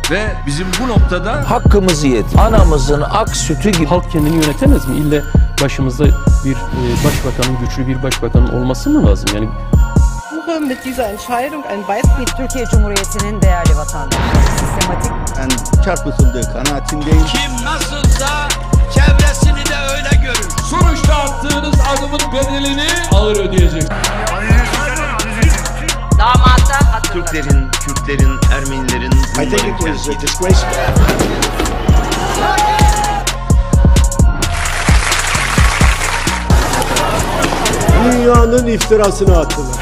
Ve bizim bu noktada hakkımızı yedik. Anamızın ak sütü gibi. Halk kendini yönetemez mi? İlle başımızda bir başbakanın, güçlü bir başbakanın olması mı lazım? Yani Mit dieser Entscheidung ein Weißbrief. Türkiye Cumhuriyeti'nin değerli vatandaşları sistematik çarpıtıldığı kanaatindeyim. kim nasılsa çevresini de öyle görür. Sonuçta attığınız adımın bedelini ağır ödeyecek. damata hatırlatın. Türklerin, Kürtlerin, Ermenilerin I think it was disgraceful. Dünyanın iftirasını attılar.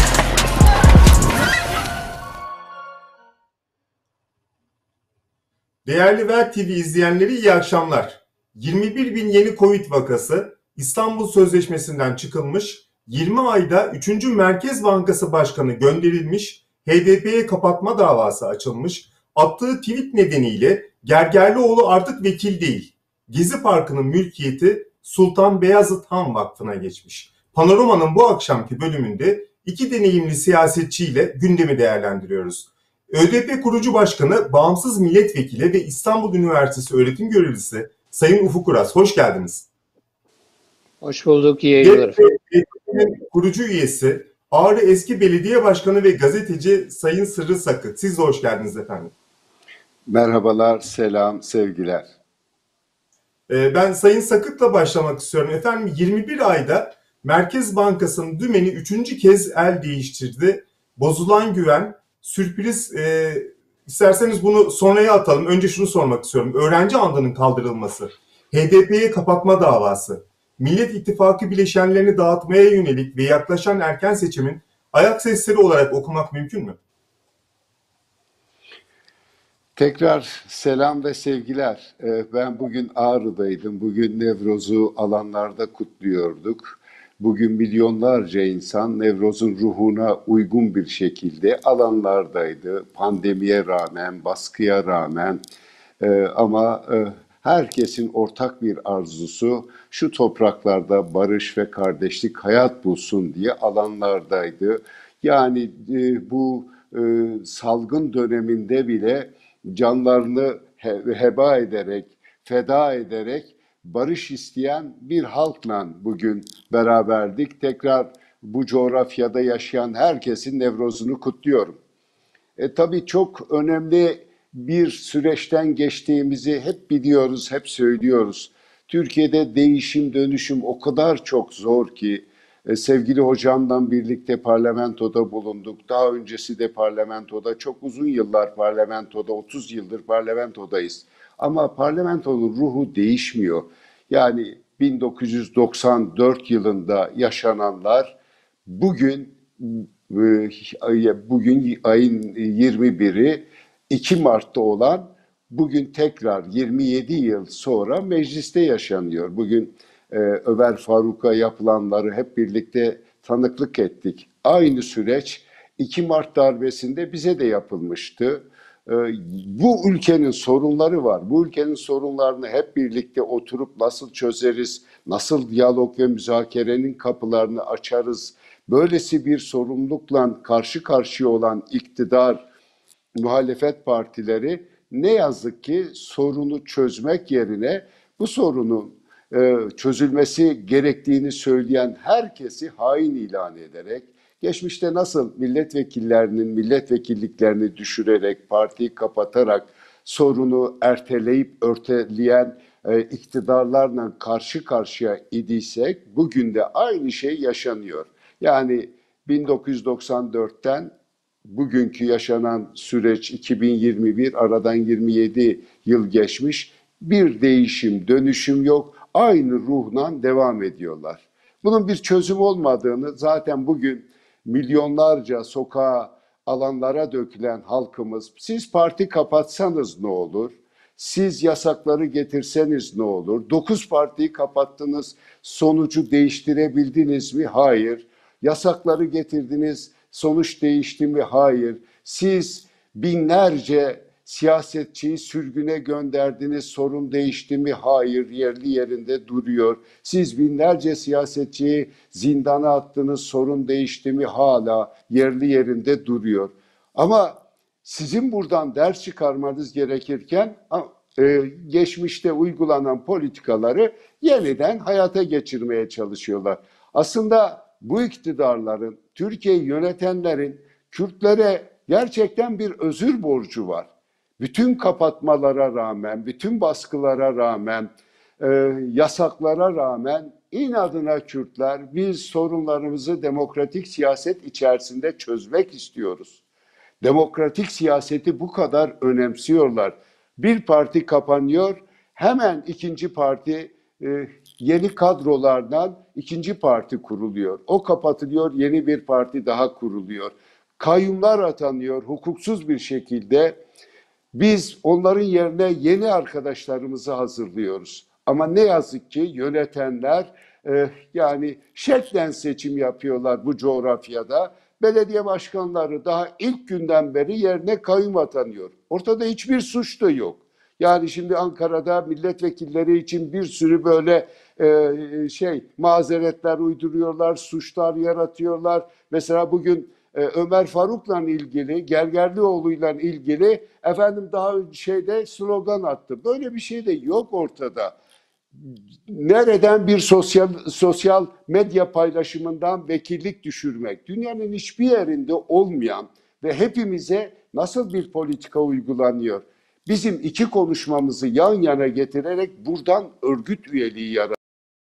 Değerli Ver TV izleyenleri iyi akşamlar. 21 bin yeni Covid vakası, İstanbul Sözleşmesi'nden çıkılmış, 20 ayda 3. Merkez Bankası Başkanı gönderilmiş, HDP'ye kapatma davası açılmış, attığı tweet nedeniyle Gergerlioğlu artık vekil değil. Gezi Parkı'nın mülkiyeti Sultan Beyazıt Han Vakfı'na geçmiş. Panorama'nın bu akşamki bölümünde iki deneyimli siyasetçiyle gündemi değerlendiriyoruz. ÖDP kurucu başkanı, bağımsız milletvekili ve İstanbul Üniversitesi öğretim görevlisi Sayın Ufuk Uras, hoş geldiniz. Hoş bulduk, iyi yayınlar. ÖDP'nin kurucu üyesi, Ağrı eski belediye başkanı ve gazeteci Sayın Sırrı Sakı, siz de hoş geldiniz efendim. Merhabalar, selam, sevgiler. Ben Sayın Sakık'la başlamak istiyorum. Efendim 21 ayda Merkez Bankası'nın dümeni 3. kez el değiştirdi. Bozulan güven, sürpriz, isterseniz bunu sonraya atalım. Önce şunu sormak istiyorum. Öğrenci andının kaldırılması, HDP'ye kapatma davası, Millet İttifakı bileşenlerini dağıtmaya yönelik ve yaklaşan erken seçimin ayak sesleri olarak okumak mümkün mü? Tekrar selam ve sevgiler. Ben bugün Ağrı'daydım. Bugün Nevroz'u alanlarda kutluyorduk. Bugün milyonlarca insan Nevroz'un ruhuna uygun bir şekilde alanlardaydı. Pandemiye rağmen, baskıya rağmen ama herkesin ortak bir arzusu şu topraklarda barış ve kardeşlik hayat bulsun diye alanlardaydı. Yani bu salgın döneminde bile canlarını heba ederek, feda ederek barış isteyen bir halkla bugün beraberdik. Tekrar bu coğrafyada yaşayan herkesin Nevroz'unu kutluyorum. Tabii çok önemli bir süreçten geçtiğimizi hep biliyoruz, hep söylüyoruz. Türkiye'de değişim, dönüşüm o kadar çok zor ki sevgili hocamla birlikte parlamentoda bulunduk. Daha öncesi de parlamentoda, çok uzun yıllar parlamentoda, 30 yıldır parlamentodayız. Ama parlamentonun ruhu değişmiyor. Yani 1994 yılında yaşananlar bugün ayın 21'i 2 Mart'ta olan bugün tekrar 27 yıl sonra mecliste yaşanıyor. Bugün Ömer Faruk'a yapılanları hep birlikte tanıklık ettik. Aynı süreç 2 Mart darbesinde bize de yapılmıştı. Bu ülkenin sorunları var. Bu ülkenin sorunlarını hep birlikte oturup nasıl çözeriz, nasıl diyalog ve müzakerenin kapılarını açarız. Böylesi bir sorumlulukla karşı karşıya olan iktidar, muhalefet partileri ne yazık ki sorunu çözmek yerine bu sorunun çözülmesi gerektiğini söyleyen herkesi hain ilan ederek, geçmişte nasıl milletvekillerinin milletvekilliklerini düşürerek, partiyi kapatarak sorunu erteleyip örteleyen iktidarlarla karşı karşıya idiysek, bugün de aynı şey yaşanıyor. Yani 1994'ten bugünkü yaşanan süreç 2021, aradan 27 yıl geçmiş, bir değişim, dönüşüm yok, aynı ruhla devam ediyorlar. Bunun bir çözüm olmadığını zaten bugün milyonlarca sokağa, alanlara dökülen halkımız, siz parti kapatsanız ne olur? Siz yasakları getirseniz ne olur? 9 partiyi kapattınız, sonucu değiştirebildiniz mi? Hayır. Yasakları getirdiniz, sonuç değişti mi? Hayır. Siz binlerce siyasetçiyi sürgüne gönderdiniz, sorun değişti mi? Hayır, yerli yerinde duruyor. Siz binlerce siyasetçiyi zindana attınız, sorun değişti mi? Hala yerli yerinde duruyor. Ama Sizin buradan ders çıkarmanız gerekirken geçmişte uygulanan politikaları yeniden hayata geçirmeye çalışıyorlar. Aslında bu iktidarların, Türkiye'yi yönetenlerin Kürtlere gerçekten bir özür borcu var. Bütün kapatmalara rağmen, bütün baskılara rağmen, yasaklara rağmen inadına Kürtler biz sorunlarımızı demokratik siyaset içerisinde çözmek istiyoruz. Demokratik siyaseti bu kadar önemsiyorlar. Bir parti kapanıyor, hemen ikinci parti yeni kadrolardan ikinci parti kuruluyor. O kapatılıyor, yeni bir parti daha kuruluyor. Kayyumlar atanıyor hukuksuz bir şekilde. Biz onların yerine yeni arkadaşlarımızı hazırlıyoruz. Ama ne yazık ki yönetenler yani şeklen seçim yapıyorlar bu coğrafyada. Belediye başkanları daha ilk günden beri yerine kayyum atanıyor. Ortada hiçbir suç da yok. Yani şimdi Ankara'da milletvekilleri için bir sürü böyle mazeretler uyduruyorlar, suçlar yaratıyorlar. Mesela bugün Ömer Faruk'la ilgili, Gergerlioğlu'yla ilgili efendim daha slogan attı. Böyle bir şey de yok ortada. Nereden bir sosyal medya paylaşımından vekillik düşürmek? Dünyanın hiçbir yerinde olmayan ve hepimize nasıl bir politika uygulanıyor? Bizim iki konuşmamızı yan yana getirerek buradan örgüt üyeliği yaratıyor.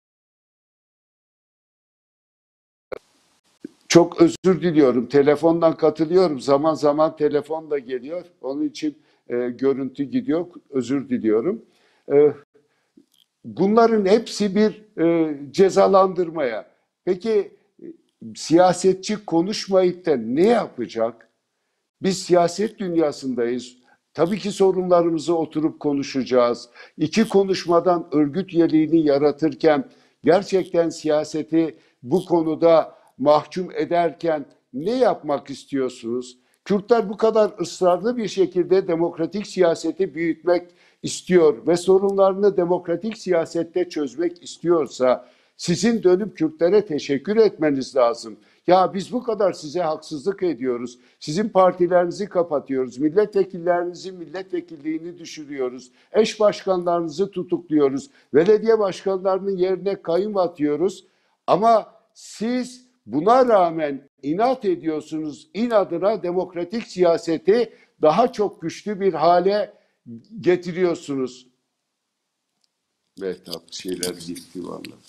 Çok özür diliyorum. Telefondan katılıyorum. Zaman zaman telefon da geliyor. Onun için görüntü gidiyor. Özür diliyorum. Bunların hepsi bir cezalandırmaya. Peki siyasetçi konuşmayıp da ne yapacak? Biz siyaset dünyasındayız. Tabii ki sorunlarımızı oturup konuşacağız. İki konuşmadan örgüt üyeliğini yaratırken gerçekten siyaseti bu konuda mahkum ederken ne yapmak istiyorsunuz? Kürtler bu kadar ısrarlı bir şekilde demokratik siyaseti büyütmek istiyor ve sorunlarını demokratik siyasette çözmek istiyorsa sizin dönüp Kürtlere teşekkür etmeniz lazım. Ya biz bu kadar size haksızlık ediyoruz. Sizin partilerinizi kapatıyoruz. Milletvekillerinizin milletvekilliğini düşürüyoruz. Eş başkanlarınızı tutukluyoruz. Belediye başkanlarının yerine kayyum atıyoruz. Ama siz buna rağmen inat ediyorsunuz. İnadına demokratik siyaseti daha çok güçlü bir hale getiriyorsunuz. Mehtap şeyler gitti vallahi.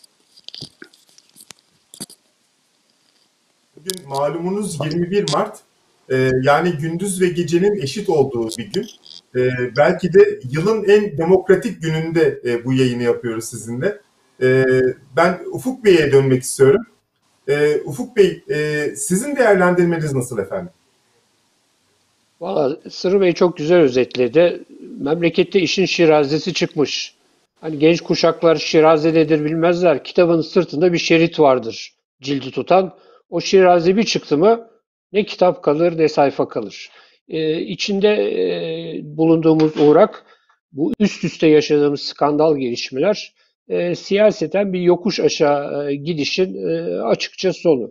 Bugün malumunuz 21 Mart. Yani gündüz ve gecenin eşit olduğu bir gün. Belki de yılın en demokratik gününde bu yayını yapıyoruz sizinle. Ben Ufuk Bey'e dönmek istiyorum. Ufuk Bey, sizin değerlendirmeniz nasıl efendim? Valla Sırrı Bey çok güzel özetledi. Memlekette işin şirazesi çıkmış. Hani genç kuşaklar şirazededir bilmezler. Kitabın sırtında bir şerit vardır cildi tutan. O şiraze bir çıktı mı ne kitap kalır ne sayfa kalır. İçinde bulunduğumuz uğrak, bu üst üste yaşadığımız skandal gelişmeler siyaseten bir yokuş aşağı gidişin açıkça sonu.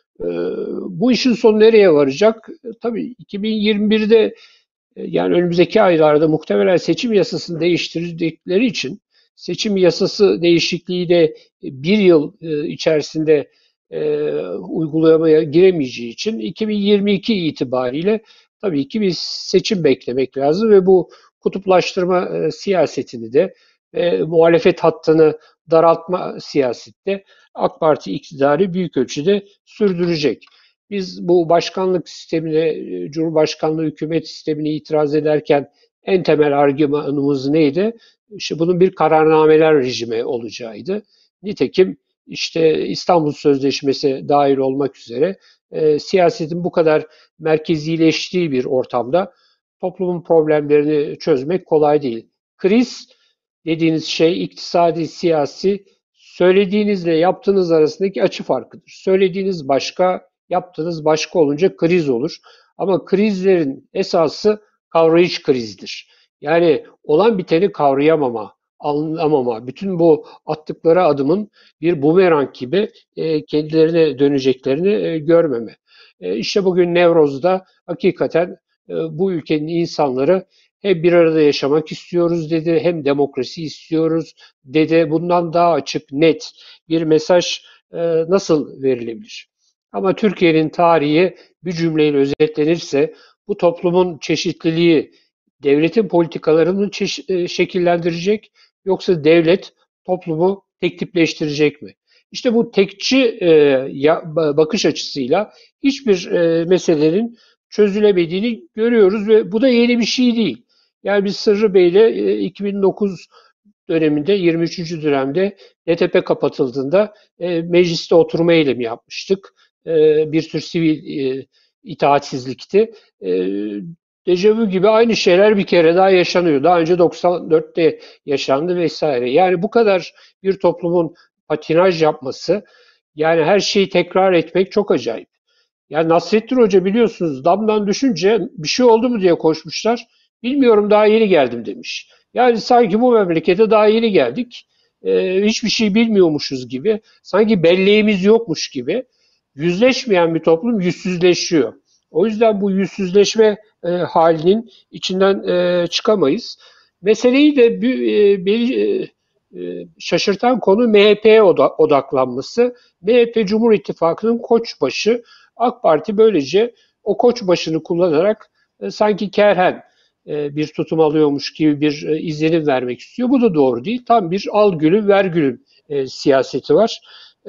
Bu işin sonu nereye varacak? Tabii 2021'de yani önümüzdeki aylarda muhtemelen seçim yasasını değiştirdikleri için seçim yasası değişikliği de bir yıl içerisinde uygulamaya giremeyeceği için 2022 itibariyle tabii ki bir seçim beklemek lazım ve bu kutuplaştırma siyasetini de muhalefet hattını daraltma siyasette AK Parti iktidarı büyük ölçüde sürdürecek. Biz bu başkanlık sistemine, Cumhurbaşkanlığı hükümet sistemine itiraz ederken en temel argümanımız neydi? İşte bunun bir kararnameler rejimi olacağıydı. Nitekim işte İstanbul Sözleşmesi dahil olmak üzere siyasetin bu kadar merkezileştiği bir ortamda toplumun problemlerini çözmek kolay değil. Kriz dediğiniz şey iktisadi, siyasi, söylediğinizle yaptığınız arasındaki açı farkıdır. Söylediğiniz başka, yaptığınız başka olunca kriz olur. Ama krizlerin esası kavrayış krizdir. Yani olan biteni kavrayamama, anlamama, bütün bu attıkları adımın bir bumerang gibi kendilerine döneceklerini görmeme. İşte bugün Nevroz'da hakikaten bu ülkenin insanları hem bir arada yaşamak istiyoruz dedi, hem demokrasi istiyoruz dedi. Bundan daha açık, net bir mesaj nasıl verilebilir? Ama Türkiye'nin tarihi bir cümleyle özetlenirse bu toplumun çeşitliliği devletin politikalarını şekillendirecek, yoksa devlet toplumu tek tipleştirecek mi? İşte bu tekçi bakış açısıyla hiçbir meselenin çözülemediğini görüyoruz ve bu da yeni bir şey değil. Yani biz Sırrı Bey'le 2009 döneminde 23. dönemde DTP kapatıldığında mecliste oturma eylemi yapmıştık. Bir tür sivil itaatsizlikti. Dejavu gibi aynı şeyler bir kere daha yaşanıyor. Daha önce 94'te yaşandı vesaire. Yani bu kadar bir toplumun patinaj yapması, yani her şeyi tekrar etmek çok acayip. Yani Nasrettin Hoca biliyorsunuz damdan düşünce bir şey oldu mu diye koşmuşlar. Bilmiyorum daha yeni geldim demiş. Yani sanki bu memlekete daha yeni geldik. Hiçbir şey bilmiyormuşuz gibi. Sanki belleğimiz yokmuş gibi. Yüzleşmeyen bir toplum yüzsüzleşiyor. O yüzden bu yüzsüzleşme halinin içinden çıkamayız. Meseleyi de beni şaşırtan konu MHP'ye odaklanması. MHP Cumhur İttifakı'nın koçbaşı. AK Parti böylece o koçbaşını kullanarak sanki kerhen bir tutum alıyormuş gibi bir izlenim vermek istiyor. Bu da doğru değil. Tam bir al gülüm ver gülüm siyaseti var.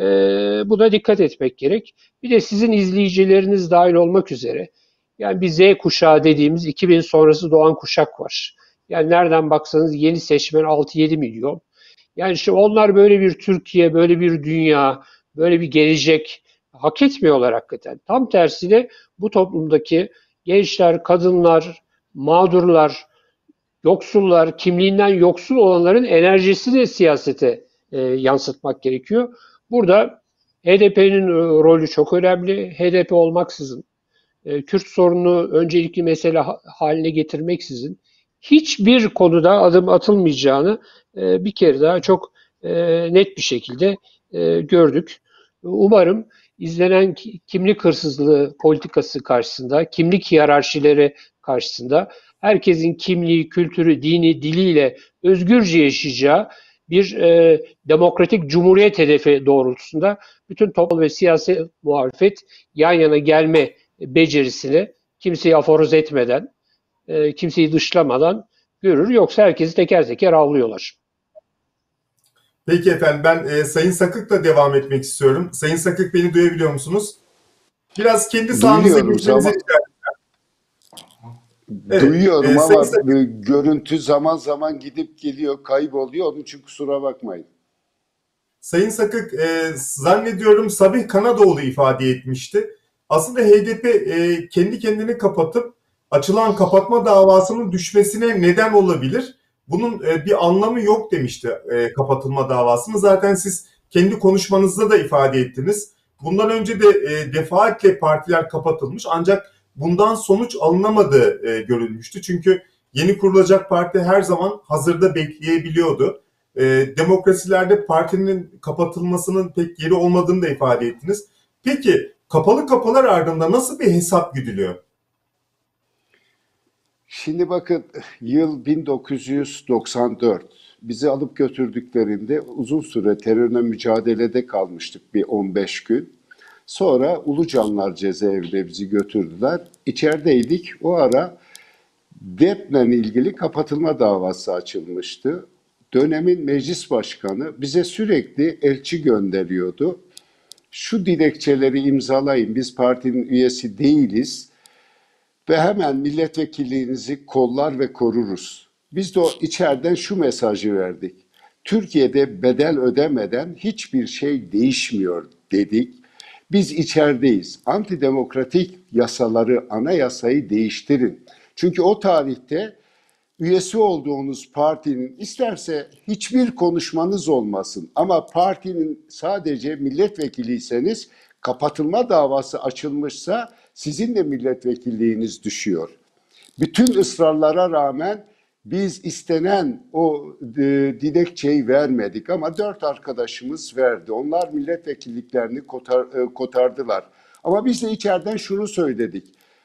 Buna dikkat etmek gerek. Bir de sizin izleyicileriniz dahil olmak üzere, yani bir Z kuşağı dediğimiz 2000 sonrası doğan kuşak var. Yani nereden baksanız yeni seçmen 6-7 milyon. Yani işte onlar böyle bir Türkiye, böyle bir dünya, böyle bir gelecek hak etmiyorlar hakikaten. Tam tersine bu toplumdaki gençler, kadınlar, mağdurlar, yoksullar, kimliğinden yoksul olanların enerjisini siyasete yansıtmak gerekiyor. Burada HDP'nin rolü çok önemli. HDP olmaksızın, Kürt sorununu öncelikli mesele haline getirmeksizin hiçbir konuda adım atılmayacağını bir kere daha çok net bir şekilde gördük. Umarım izlenen kimlik hırsızlığı politikası karşısında, kimlik hiyerarşileri karşısında herkesin kimliği, kültürü, dini, diliyle özgürce yaşayacağı bir demokratik cumhuriyet hedefi doğrultusunda bütün toplum ve siyasi muhalefet yan yana gelme becerisini kimseyi aforoz etmeden, kimseyi dışlamadan görür. Yoksa herkesi teker teker avlıyorlar. Peki efendim, ben Sayın Sakık'la devam etmek istiyorum. Sayın Sakık, beni duyabiliyor musunuz? Biraz kendi sahanıza geçmenizi rica Evet, duyuyorum ama görüntü zaman zaman gidip geliyor, kayboluyor. Onun için kusura bakmayın. Sayın Sakık, zannediyorum Sabih Kanadoğlu ifade etmişti. Aslında HDP kendi kendini kapatıp açılan kapatma davasının düşmesine neden olabilir. Bunun bir anlamı yok demişti kapatılma davasını. Zaten siz kendi konuşmanızda da ifade ettiniz. Bundan önce de defaatle partiler kapatılmış, ancak bundan sonuç alınamadığı görülmüştü. Çünkü yeni kurulacak parti her zaman hazırda bekleyebiliyordu. Demokrasilerde partinin kapatılmasının pek yeri olmadığını da ifade ettiniz. Peki kapalı kapılar ardında nasıl bir hesap güdülüyor? Şimdi bakın, yıl 1994. Bizi alıp götürdüklerinde uzun süre terörle mücadelede kalmıştık, bir 15 gün. Sonra Ulucanlar cezaevine bizi götürdüler. İçerideydik. O ara DEP'le ilgili kapatılma davası açılmıştı. Dönemin meclis başkanı bize sürekli elçi gönderiyordu. Şu dilekçeleri imzalayın, biz partinin üyesi değiliz ve hemen milletvekilliğinizi kollar ve koruruz. Biz de içeriden şu mesajı verdik. Türkiye'de bedel ödemeden hiçbir şey değişmiyor dedik. Biz içerideyiz. Antidemokratik yasaları, anayasayı değiştirin. Çünkü o tarihte üyesi olduğunuz partinin isterse hiçbir konuşmanız olmasın ama partinin sadece milletvekiliyseniz, kapatılma davası açılmışsa sizin de milletvekilliğiniz düşüyor. Bütün ısrarlara rağmen biz istenen o dilekçeyi vermedik ama 4 arkadaşımız verdi. Onlar milletvekilliklerini kotardılar. Ama biz de içeriden şunu söyledik.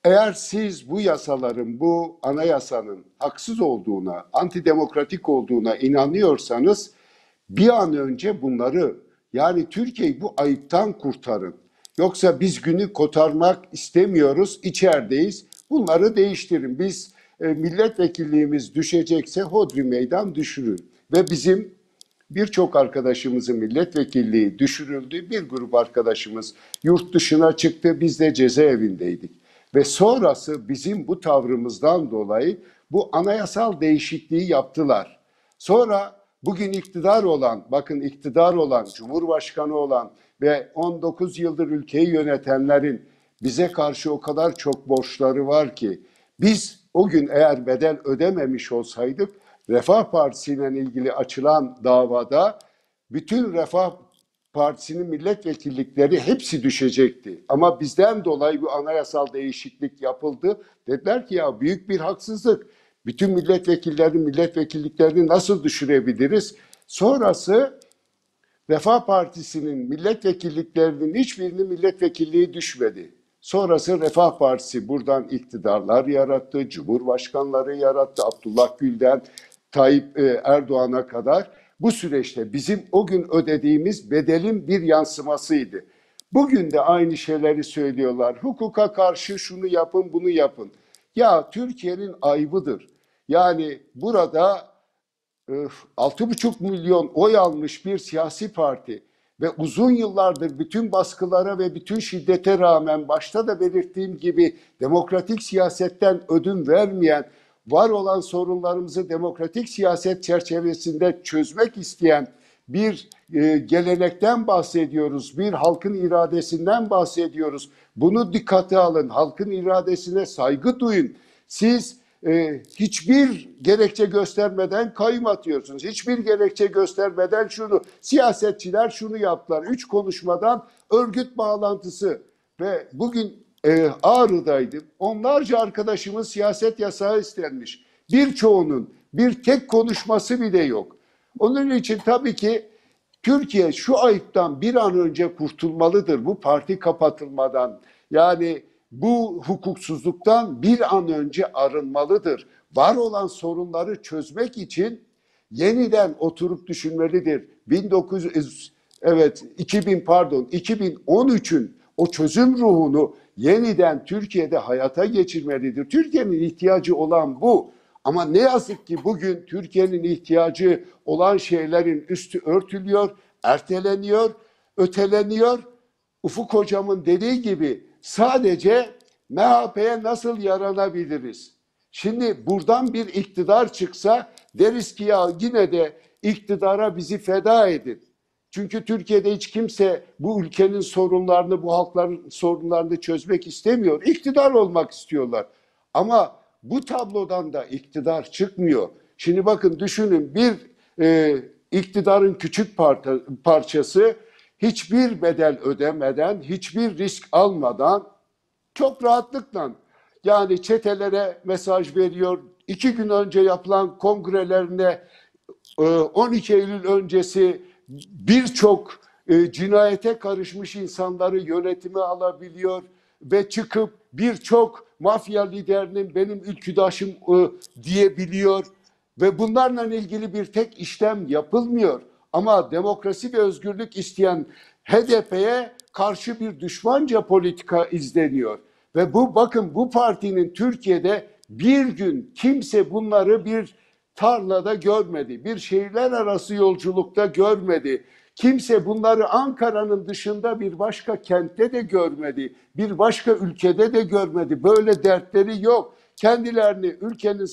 Eğer siz bu yasaların, bu anayasanın haksız olduğuna, antidemokratik olduğuna inanıyorsanız bir an önce bunları, yani Türkiye'yi bu ayıptan kurtarın. Yoksa biz günü kotarmak istemiyoruz, içerideyiz. Bunları değiştirin. Biz milletvekilliğimiz düşecekse hodri meydan düşürün. Ve bizim birçok arkadaşımızın milletvekilliği düşürüldü. Bir grup arkadaşımız yurt dışına çıktı. Biz de cezaevindeydik. Ve sonrası bizim bu tavrımızdan dolayı bu anayasal değişikliği yaptılar. Sonra bugün iktidar olan, bakın iktidar olan, Cumhurbaşkanı olan ve 19 yıldır ülkeyi yönetenlerin bize karşı o kadar çok borçları var ki biz o gün eğer bedel ödememiş olsaydık Refah Partisi'yle ilgili açılan davada bütün Refah Partisi'nin milletvekillikleri hepsi düşecekti. Ama bizden dolayı bu anayasal değişiklik yapıldı. Dediler ki ya büyük bir haksızlık. Bütün milletvekilliklerini nasıl düşürebiliriz? Sonrası Refah Partisi'nin milletvekilliklerinin hiçbirinin milletvekilliği düşmedi. Sonrası Refah Partisi buradan iktidarlar yarattı, cumhurbaşkanları yarattı, Abdullah Gül'den Tayyip Erdoğan'a kadar. Bu süreçte bizim o gün ödediğimiz bedelin bir yansımasıydı. Bugün de aynı şeyleri söylüyorlar. Hukuka karşı şunu yapın, bunu yapın. Ya Türkiye'nin ayıbıdır. Yani burada 6,5 milyon oy almış bir siyasi parti ve uzun yıllardır bütün baskılara ve bütün şiddete rağmen başta da belirttiğim gibi demokratik siyasetten ödün vermeyen, var olan sorunlarımızı demokratik siyaset çerçevesinde çözmek isteyen bir gelenekten bahsediyoruz, bir halkın iradesinden bahsediyoruz. Bunu dikkate alın, halkın iradesine saygı duyun. Siz hiçbir gerekçe göstermeden kayyum atıyorsunuz. Hiçbir gerekçe göstermeden siyasetçiler şunu yaptılar. 3 konuşmadan örgüt bağlantısı ve bugün Ağrı'daydım. Onlarca arkadaşımın siyaset yasağı istenmiş. Birçoğunun bir tek konuşması bile yok. Onun için tabii ki Türkiye şu ayıptan bir an önce kurtulmalıdır. Bu parti kapatılmadan, yani bu hukuksuzluktan bir an önce arınmalıdır. Var olan sorunları çözmek için yeniden oturup düşünmelidir. 2013'ün o çözüm ruhunu yeniden Türkiye'de hayata geçirmelidir. Türkiye'nin ihtiyacı olan bu. Ama ne yazık ki bugün Türkiye'nin ihtiyacı olan şeylerin üstü örtülüyor, erteleniyor, öteleniyor. Ufuk Hocam'ın dediği gibi sadece MHP'ye nasıl yaranabiliriz? Şimdi buradan bir iktidar çıksa deriz ki ya yine de iktidara bizi feda edin. Çünkü Türkiye'de hiç kimse bu ülkenin sorunlarını, bu halkların sorunlarını çözmek istemiyor. İktidar olmak istiyorlar. Ama bu tablodan da iktidar çıkmıyor. Şimdi bakın düşünün, bir iktidarın küçük parçası hiçbir bedel ödemeden, hiçbir risk almadan çok rahatlıkla, yani çetelere mesaj veriyor. 2 gün önce yapılan kongrelerine 12 Eylül öncesi birçok cinayete karışmış insanları yönetime alabiliyor ve çıkıp birçok mafya liderinin benim ülküdaşım diyebiliyor ve bunlarla ilgili bir tek işlem yapılmıyor. Ama demokrasi ve özgürlük isteyen HDP'ye karşı bir düşmanca politika izleniyor. Ve bakın bu partinin Türkiye'de bir gün kimse bunları bir tarlada görmedi, bir şehirler arası yolculukta görmedi. Kimse bunları Ankara'nın dışında bir başka kentte de görmedi, bir başka ülkede de görmedi. Böyle dertleri yok. Kendilerini ülkenin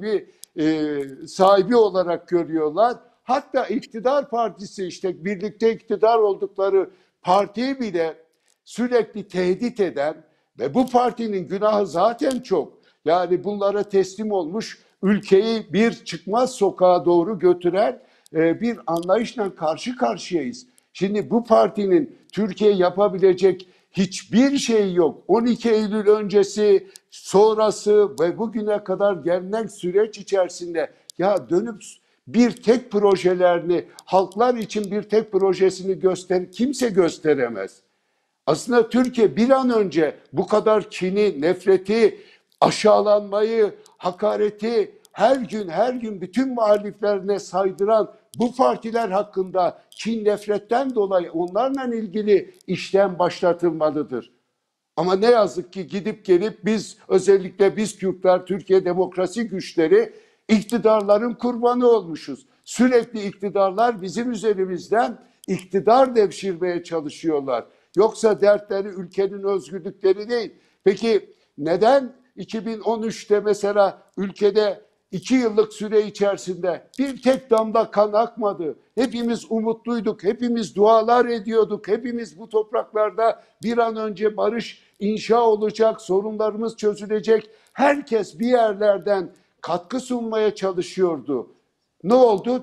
sahibi olarak görüyorlar. Hatta iktidar partisi, işte birlikte iktidar oldukları partiyi bile sürekli tehdit eden ve bu partinin günahı zaten çok. Yani bunlara teslim olmuş, ülkeyi bir çıkmaz sokağa doğru götüren bir anlayışla karşı karşıyayız. Şimdi bu partinin Türkiye yapabilecek hiçbir şey yok. 12 Eylül öncesi, sonrası ve bugüne kadar gelinen süreç içerisinde ya dönüp bir tek projelerini, halklar için bir tek projesini kimse gösteremez. Aslında Türkiye bir an önce bu kadar kini, nefreti, aşağılanmayı, hakareti her gün bütün muhaliflerine saydıran bu partiler hakkında kin, nefretten dolayı onlarla ilgili işlem başlatılmalıdır. Ama ne yazık ki gidip gelip biz, özellikle biz Kürtler, Türkiye demokrasi güçleri iktidarların kurbanı olmuşuz. Sürekli iktidarlar bizim üzerimizden iktidar devşirmeye çalışıyorlar. Yoksa dertleri ülkenin özgürlükleri değil. Peki neden 2013'te mesela ülkede 2 yıllık süre içerisinde bir tek damla kan akmadı? Hepimiz umutluyduk, hepimiz dualar ediyorduk, hepimiz bu topraklarda bir an önce barış inşa olacak, sorunlarımız çözülecek. Herkes bir yerlerden katkı sunmaya çalışıyordu. Ne oldu?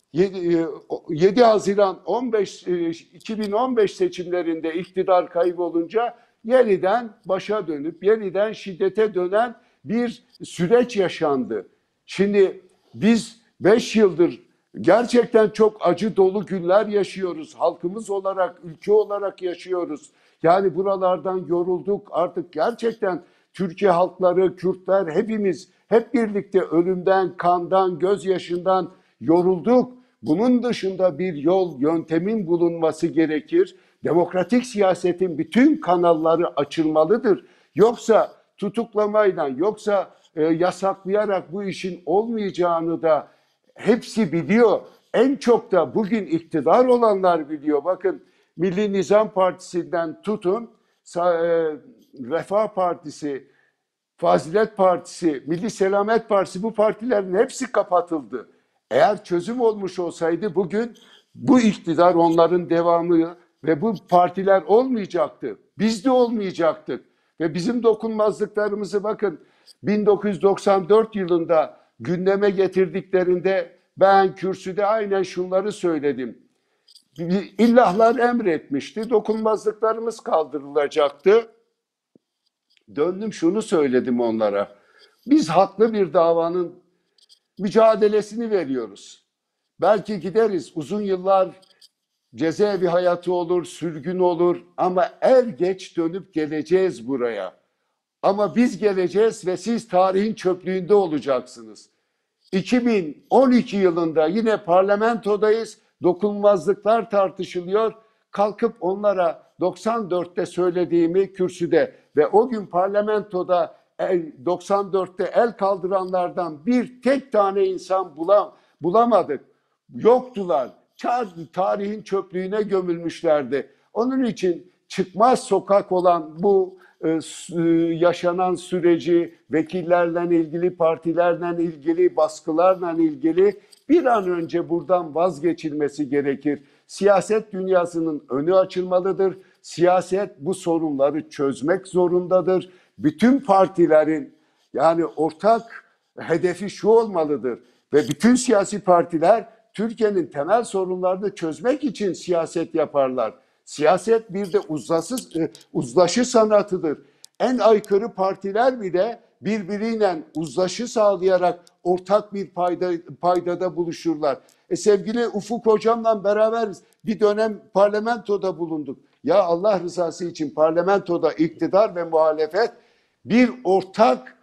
7 Haziran 2015 seçimlerinde iktidar kaybolunca yeniden başa dönüp yeniden şiddete dönen bir süreç yaşandı. Şimdi biz 5 yıldır gerçekten çok acı dolu günler yaşıyoruz. Halkımız olarak, ülke olarak yaşıyoruz. Yani buralardan yorulduk. Artık gerçekten Türkiye halkları, Kürtler hepimiz hep birlikte ölümden, kandan, gözyaşından yorulduk. Bunun dışında bir yol, yöntemin bulunması gerekir. Demokratik siyasetin bütün kanalları açılmalıdır. Yoksa tutuklamayla, yoksa yasaklayarak bu işin olmayacağını da hepsi biliyor. En çok da bugün iktidar olanlar biliyor. Bakın Milli Nizam Partisi'nden tutun, Refah Partisi, Fazilet Partisi, Milli Selamet Partisi, bu partilerin hepsi kapatıldı. Eğer çözüm olmuş olsaydı bugün bu iktidar onların devamı ve bu partiler olmayacaktı. Biz de olmayacaktık. Ve bizim dokunmazlıklarımızı bakın 1994 yılında gündeme getirdiklerinde ben kürsüde aynen şunları söyledim. İllahlar emretmişti, dokunmazlıklarımız kaldırılacaktı. Döndüm şunu söyledim onlara. Biz haklı bir davanın mücadelesini veriyoruz. Belki gideriz uzun yıllar cezaevi hayatı olur, sürgün olur ama er geç dönüp geleceğiz buraya. Ama biz geleceğiz ve siz tarihin çöplüğünde olacaksınız. 2012 yılında yine parlamentodayız, dokunulmazlıklar tartışılıyor. Kalkıp onlara 94'te söylediğimi kürsüde ve o gün parlamentoda 94'te el kaldıranlardan bir tek tane insan bulamadık. Yoktular. Tarihin çöplüğüne gömülmüşlerdi. Onun için çıkmaz sokak olan bu yaşanan süreci, vekillerle ilgili, partilerle ilgili, baskılarla ilgili bir an önce buradan vazgeçilmesi gerekir. Siyaset dünyasının önü açılmalıdır. Siyaset bu sorunları çözmek zorundadır. Bütün partilerin yani ortak hedefi şu olmalıdır ve bütün siyasi partiler Türkiye'nin temel sorunlarını çözmek için siyaset yaparlar. Siyaset bir de uzlaşı sanatıdır. En aykırı partiler bile birbiriyle uzlaşı sağlayarak ortak bir paydada buluşurlar. Sevgili Ufuk Hocam'la beraber bir dönem parlamentoda bulunduk. Ya Allah rızası için parlamentoda iktidar ve muhalefet bir ortak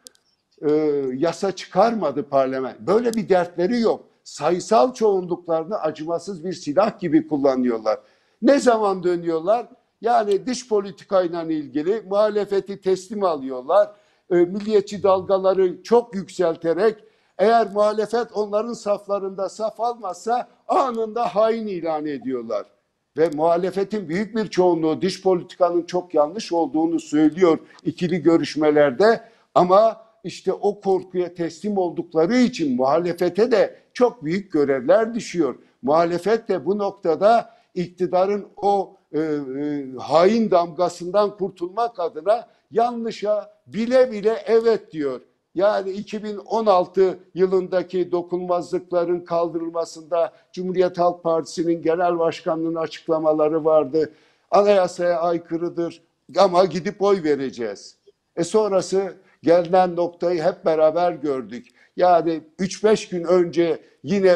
yasa çıkarmadı parlament. Böyle bir dertleri yok. Sayısal çoğunluklarını acımasız bir silah gibi kullanıyorlar. Ne zaman dönüyorlar? Yani dış politikayla ilgili muhalefeti teslim alıyorlar. Milliyetçi dalgaları çok yükselterek eğer muhalefet onların saflarında saf almazsa anında hain ilan ediyorlar. Ve muhalefetin büyük bir çoğunluğu dış politikanın çok yanlış olduğunu söylüyor ikili görüşmelerde. Ama işte o korkuya teslim oldukları için muhalefete de çok büyük görevler düşüyor. Muhalefet de bu noktada iktidarın o hain damgasından kurtulmak adına yanlışa bile bile evet diyor. Yani 2016 yılındaki dokunulmazlıkların kaldırılmasında Cumhuriyet Halk Partisi'nin genel başkanlığının açıklamaları vardı. Anayasaya aykırıdır ama gidip oy vereceğiz. Sonrası gelinen noktayı hep beraber gördük. Yani 3-5 gün önce yine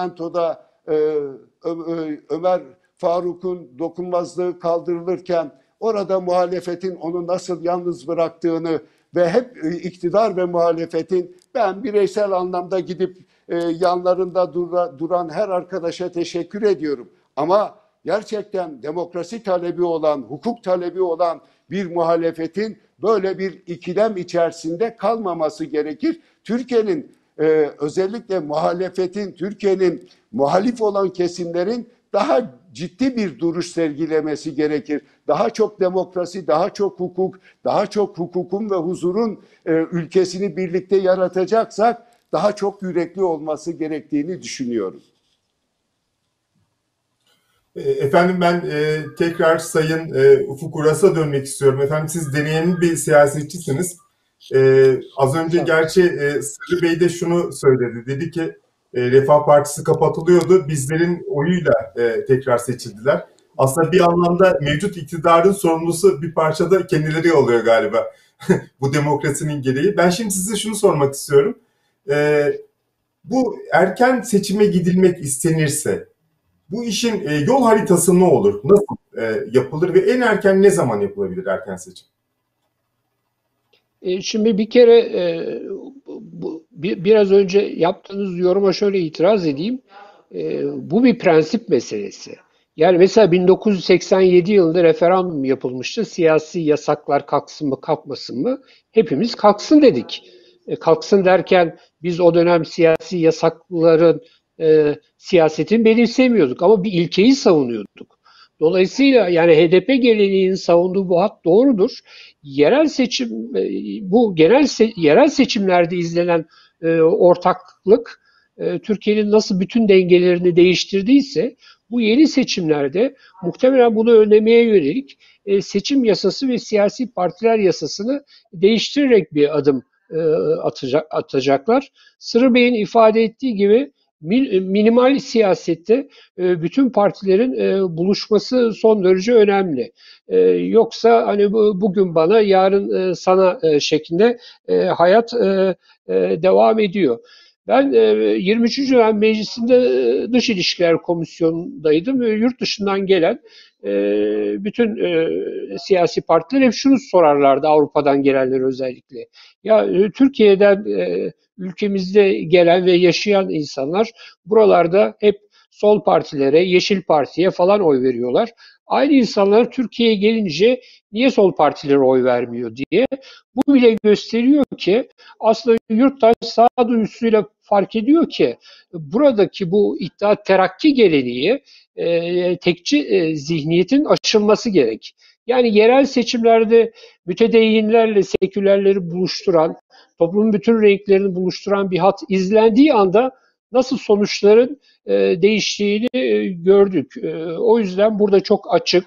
parlamentoda Ömer Faruk'un dokunulmazlığı kaldırılırken orada muhalefetin onu nasıl yalnız bıraktığını ve hep iktidar ve muhalefetin, ben bireysel anlamda gidip yanlarında duran her arkadaşa teşekkür ediyorum. Ama gerçekten demokrasi talebi olan, hukuk talebi olan bir muhalefetin böyle bir ikilem içerisinde kalmaması gerekir. Türkiye'nin özellikle muhalefetin, Türkiye'nin muhalif olan kesimlerin daha ciddi bir duruş sergilemesi gerekir. Daha çok demokrasi, daha çok hukuk, daha çok hukukun ve huzurun ülkesini birlikte yaratacaksak daha çok yürekli olması gerektiğini düşünüyorum. Efendim ben tekrar Sayın Ufuk Uras'a dönmek istiyorum. Efendim siz deneyimli bir siyasetçisiniz. Az önce gerçi Sarı Bey de şunu söyledi. Dedi ki Refah Partisi kapatılıyordu. Bizlerin oyuyla tekrar seçildiler. Aslında bir anlamda mevcut iktidarın sorumlusu bir parçada kendileri oluyor galiba. Bu demokrasinin gereği. Ben şimdi size şunu sormak istiyorum. Bu erken seçime gidilmek istenirse bu işin yol haritası ne olur? Nasıl yapılır ve en erken ne zaman yapılabilir erken seçim? Şimdi bir kere biraz önce yaptığınız yoruma şöyle itiraz edeyim. Bu bir prensip meselesi. Yani mesela 1987 yılında referandum yapılmıştı. Siyasi yasaklar kalksın mı kalkmasın mı? Hepimiz kalksın dedik. Kalksın derken biz o dönem siyasi yasakların siyasetini benimsemiyorduk ama bir ilkeyi savunuyorduk. Dolayısıyla yani HDP geleneğinin savunduğu bu hat doğrudur. Yerel seçim, bu yerel seçimlerde izlenen ortaklık Türkiye'nin nasıl bütün dengelerini değiştirdiyse bu yeni seçimlerde muhtemelen bunu önlemeye yönelik seçim yasası ve siyasi partiler yasasını değiştirerek bir adım atacaklar. Sırrı Bey'in ifade ettiği gibi minimal siyasette bütün partilerin buluşması son derece önemli. Yoksa hani bugün bana yarın sana şeklinde hayat devam ediyor. Ben 23. dönem meclisinde Dış İlişkiler Komisyonu'ndaydım. Yurt dışından gelen bütün siyasi partiler hep şunu sorarlardı, Avrupa'dan gelenler özellikle. Ya Türkiye'den ülkemizde gelen ve yaşayan insanlar buralarda hep sol partilere, Yeşil Parti'ye falan oy veriyorlar. Aynı insanlar Türkiye'ye gelince niye sol partilere oy vermiyor diye. Bu bile gösteriyor ki aslında yurttaş sağduyusuyla fark ediyor ki buradaki bu İttihat Terakki geleneği tekçi zihniyetin aşılması gerek. Yani yerel seçimlerde mütedeyyinlerle sekülerleri buluşturan, toplumun bütün renklerini buluşturan bir hat izlendiği anda nasıl sonuçların değiştiğini gördük. O yüzden burada çok açık,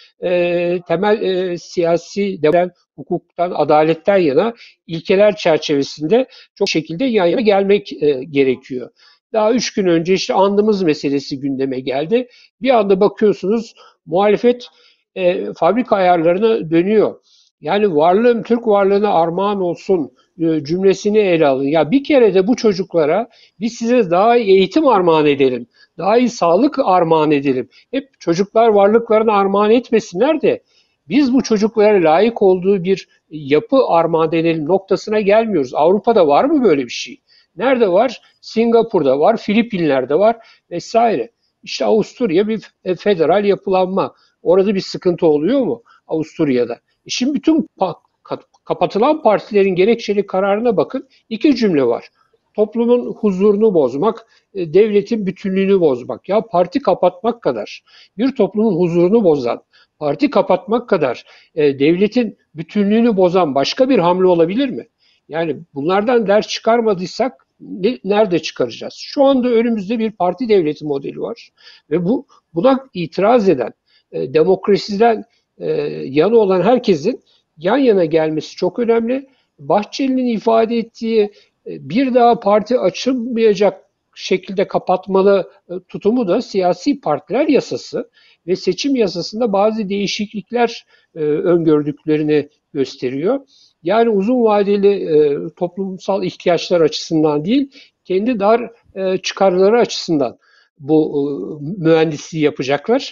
temel siyasi hukuktan, adaletten yana ilkeler çerçevesinde çok şekilde yan yana gelmek gerekiyor. Daha 3 gün önce işte andımız meselesi gündeme geldi. Bir anda bakıyorsunuz muhalefet fabrika ayarlarına dönüyor. Yani varlığım Türk varlığına armağan olsun cümlesini ele alın. Ya bir kere de bu çocuklara biz size daha iyi eğitim armağan edelim. Daha iyi sağlık armağan edelim. Hep çocuklar varlıklarını armağan etmesinler de biz bu çocuklara layık olduğu bir yapı armağan edelim noktasına gelmiyoruz. Avrupa'da var mı böyle bir şey? Nerede var? Singapur'da var, Filipinler'de var vesaire. İşte Avusturya bir federal yapılanma. Orada bir sıkıntı oluyor mu Avusturya'da? Şimdi bütün kapatılan partilerin gerekçeli kararına bakın. 2 cümle var. Toplumun huzurunu bozmak, devletin bütünlüğünü bozmak. Ya parti kapatmak kadar bir toplumun huzurunu bozan, parti kapatmak kadar devletin bütünlüğünü bozan başka bir hamle olabilir mi? Yani bunlardan ders çıkarmadıysak nerede çıkaracağız? Şu anda önümüzde bir parti devleti modeli var ve buna itiraz eden, demokrasiden yanı olan herkesin yan yana gelmesi çok önemli. Bahçeli'nin ifade ettiği bir daha parti açılmayacak şekilde kapatmalı tutumu da siyasi partiler yasası ve seçim yasasında bazı değişiklikler öngördüklerini gösteriyor. Yani uzun vadeli toplumsal ihtiyaçlar açısından değil, kendi dar çıkarları açısından bu mühendisliği yapacaklar.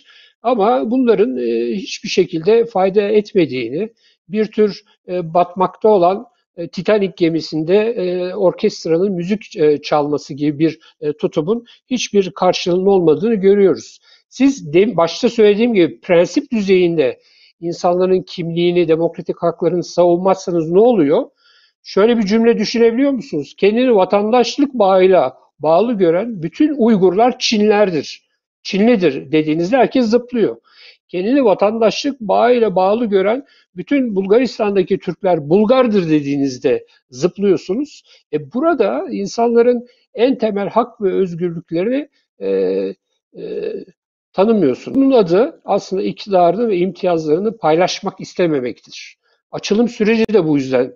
Ama bunların hiçbir şekilde fayda etmediğini, bir tür batmakta olan Titanic gemisinde orkestranın müzik çalması gibi bir tutumun hiçbir karşılığının olmadığını görüyoruz. Siz başta söylediğim gibi prensip düzeyinde insanların kimliğini, demokratik haklarını savunmazsanız ne oluyor? Şöyle bir cümle düşünebiliyor musunuz? Kendini vatandaşlık bağıyla bağlı gören bütün Uygurlar Çinlerdir. Çinlidir dediğinizde herkes zıplıyor. Kendini vatandaşlık bağıyla bağlı gören bütün Bulgaristan'daki Türkler Bulgardır dediğinizde zıplıyorsunuz. Burada insanların en temel hak ve özgürlüklerini e, e, tanımıyorsunuz. Bunun adı aslında iktidarını ve imtiyazlarını paylaşmak istememektir. Açılım süreci de bu yüzden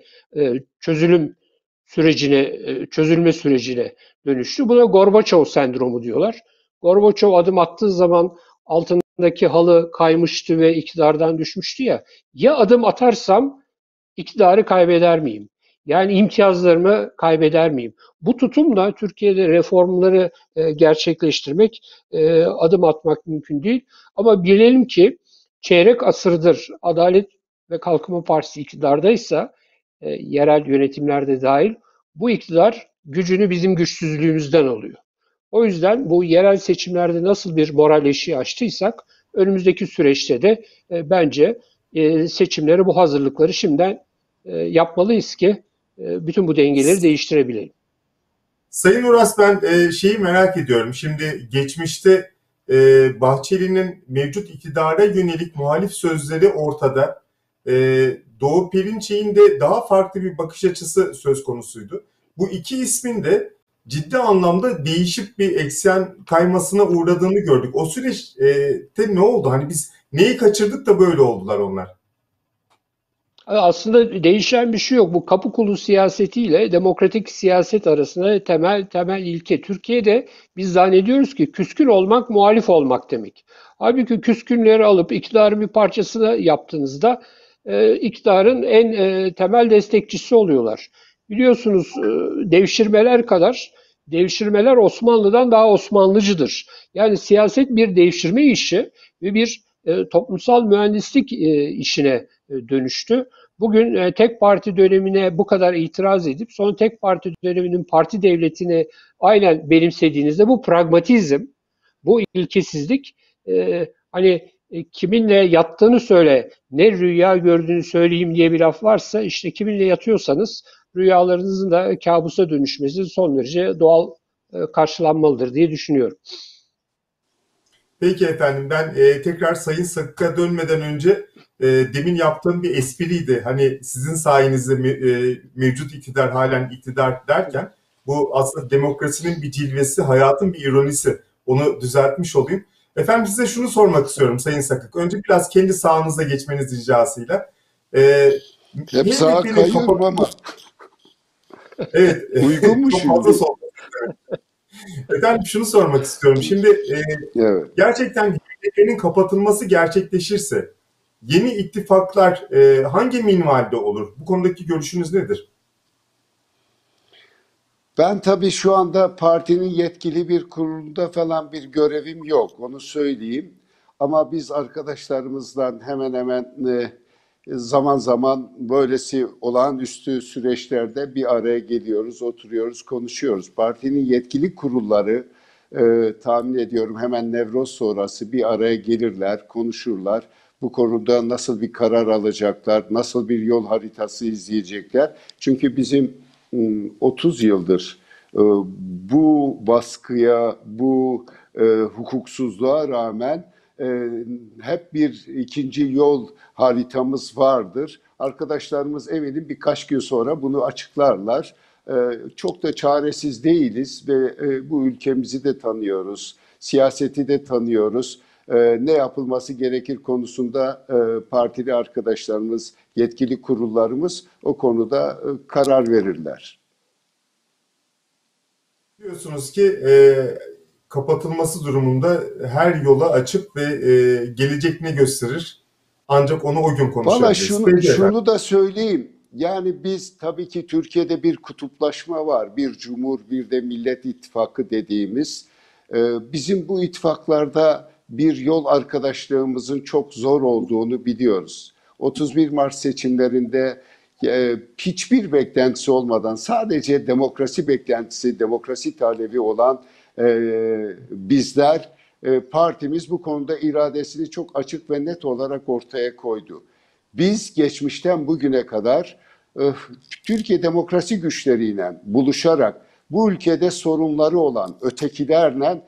çözülme sürecine dönüştü. Buna Gorbaçov sendromu diyorlar. Gorbaçov adım attığı zaman altındaki halı kaymıştı ve iktidardan düşmüştü ya. Ya adım atarsam iktidarı kaybeder miyim? Yani imtiyazlarımı kaybeder miyim? Bu tutumla Türkiye'de reformları gerçekleştirmek, adım atmak mümkün değil. Ama bilelim ki çeyrek asırdır Adalet ve Kalkınma Partisi iktidardaysa, yerel yönetimlerde dahil, bu iktidar gücünü bizim güçsüzlüğümüzden alıyor. O yüzden bu yerel seçimlerde nasıl bir moral eşiği açtıysak önümüzdeki süreçte de bence seçimlere bu hazırlıkları şimdiden yapmalıyız ki bütün bu dengeleri değiştirebilelim. Sayın Uras, ben şeyi merak ediyorum. Şimdi geçmişte Bahçeli'nin mevcut iktidara yönelik muhalif sözleri ortada. Doğu Perinçek'in de daha farklı bir bakış açısı söz konusuydu. Bu iki ismin de ciddi anlamda değişip bir eksen kaymasına uğradığını gördük. O süreçte ne oldu? Hani biz neyi kaçırdık da böyle oldular onlar? Aslında değişen bir şey yok. Bu kapı kulu siyasetiyle demokratik siyaset arasında temel ilke. Türkiye'de biz zannediyoruz ki küskün olmak muhalif olmak demek. Halbuki küskünleri alıp iktidarın bir parçasını yaptığınızda iktidarın en temel destekçisi oluyorlar. Biliyorsunuz devşirmeler Osmanlı'dan daha Osmanlıcıdır. Yani siyaset bir devşirme işi ve bir toplumsal mühendislik işine dönüştü. Bugün tek parti dönemine bu kadar itiraz edip sonra tek parti döneminin parti devletini aynen benimsediğinizde bu pragmatizm, bu ilkesizlik, kiminle yattığını söyle, ne rüya gördüğünü söyleyeyim diye bir laf varsa, işte kiminle yatıyorsanız rüyalarınızın da kabusa dönüşmesi son derece doğal karşılanmalıdır diye düşünüyorum. Peki efendim, ben tekrar Sayın Sakık'a dönmeden önce demin yaptığım bir espriydi. Hani sizin sayenizde mevcut iktidar halen iktidar derken bu aslında demokrasinin bir cilvesi, hayatın bir ironisi. Onu düzeltmiş olayım. Efendim, size şunu sormak istiyorum Sayın Sakık. Önce biraz kendi sahanıza geçmeniz ricasıyla. Hep sağa kayıyorum ama. Evet. Uygun mu şimdi? Efendim, şunu sormak istiyorum. Şimdi evet. Gerçekten HDP'nin kapatılması gerçekleşirse yeni ittifaklar hangi minvalde olur? Bu konudaki görüşünüz nedir? Ben tabii şu anda partinin yetkili bir kurulunda falan bir görevim yok, onu söyleyeyim. Ama biz arkadaşlarımızdan hemen hemen zaman zaman böylesi olağanüstü süreçlerde bir araya geliyoruz, oturuyoruz, konuşuyoruz. Partinin yetkili kurulları tahmin ediyorum hemen Nevroz sonrası bir araya gelirler, konuşurlar. Bu konuda nasıl bir karar alacaklar, nasıl bir yol haritası izleyecekler. Çünkü bizim 30 yıldır bu baskıya, bu hukuksuzluğa rağmen hep bir ikinci yol haritamız vardır. Arkadaşlarımız eminim birkaç gün sonra bunu açıklarlar. Çok da çaresiz değiliz ve bu ülkemizi de tanıyoruz, siyaseti de tanıyoruz. Ne yapılması gerekir konusunda partili arkadaşlarımız, yetkili kurullarımız o konuda karar verirler. Biliyorsunuz ki kapatılması durumunda her yola açık ve gelecek ne gösterir? Ancak onu o gün konuşabiliriz. Valla şunu da söyleyeyim. Yani biz tabii ki Türkiye'de bir kutuplaşma var. Bir cumhur, bir de Millet İttifakı dediğimiz. Bizim bu ittifaklarda bir yol arkadaşlığımızın çok zor olduğunu biliyoruz. 31 Mart seçimlerinde hiçbir beklentisi olmadan sadece demokrasi beklentisi, demokrasi talebi olan bizler, partimiz bu konuda iradesini çok açık ve net olarak ortaya koydu. Biz geçmişten bugüne kadar Türkiye demokrasi güçleriyle buluşarak bu ülkede sorunları olan ötekilerle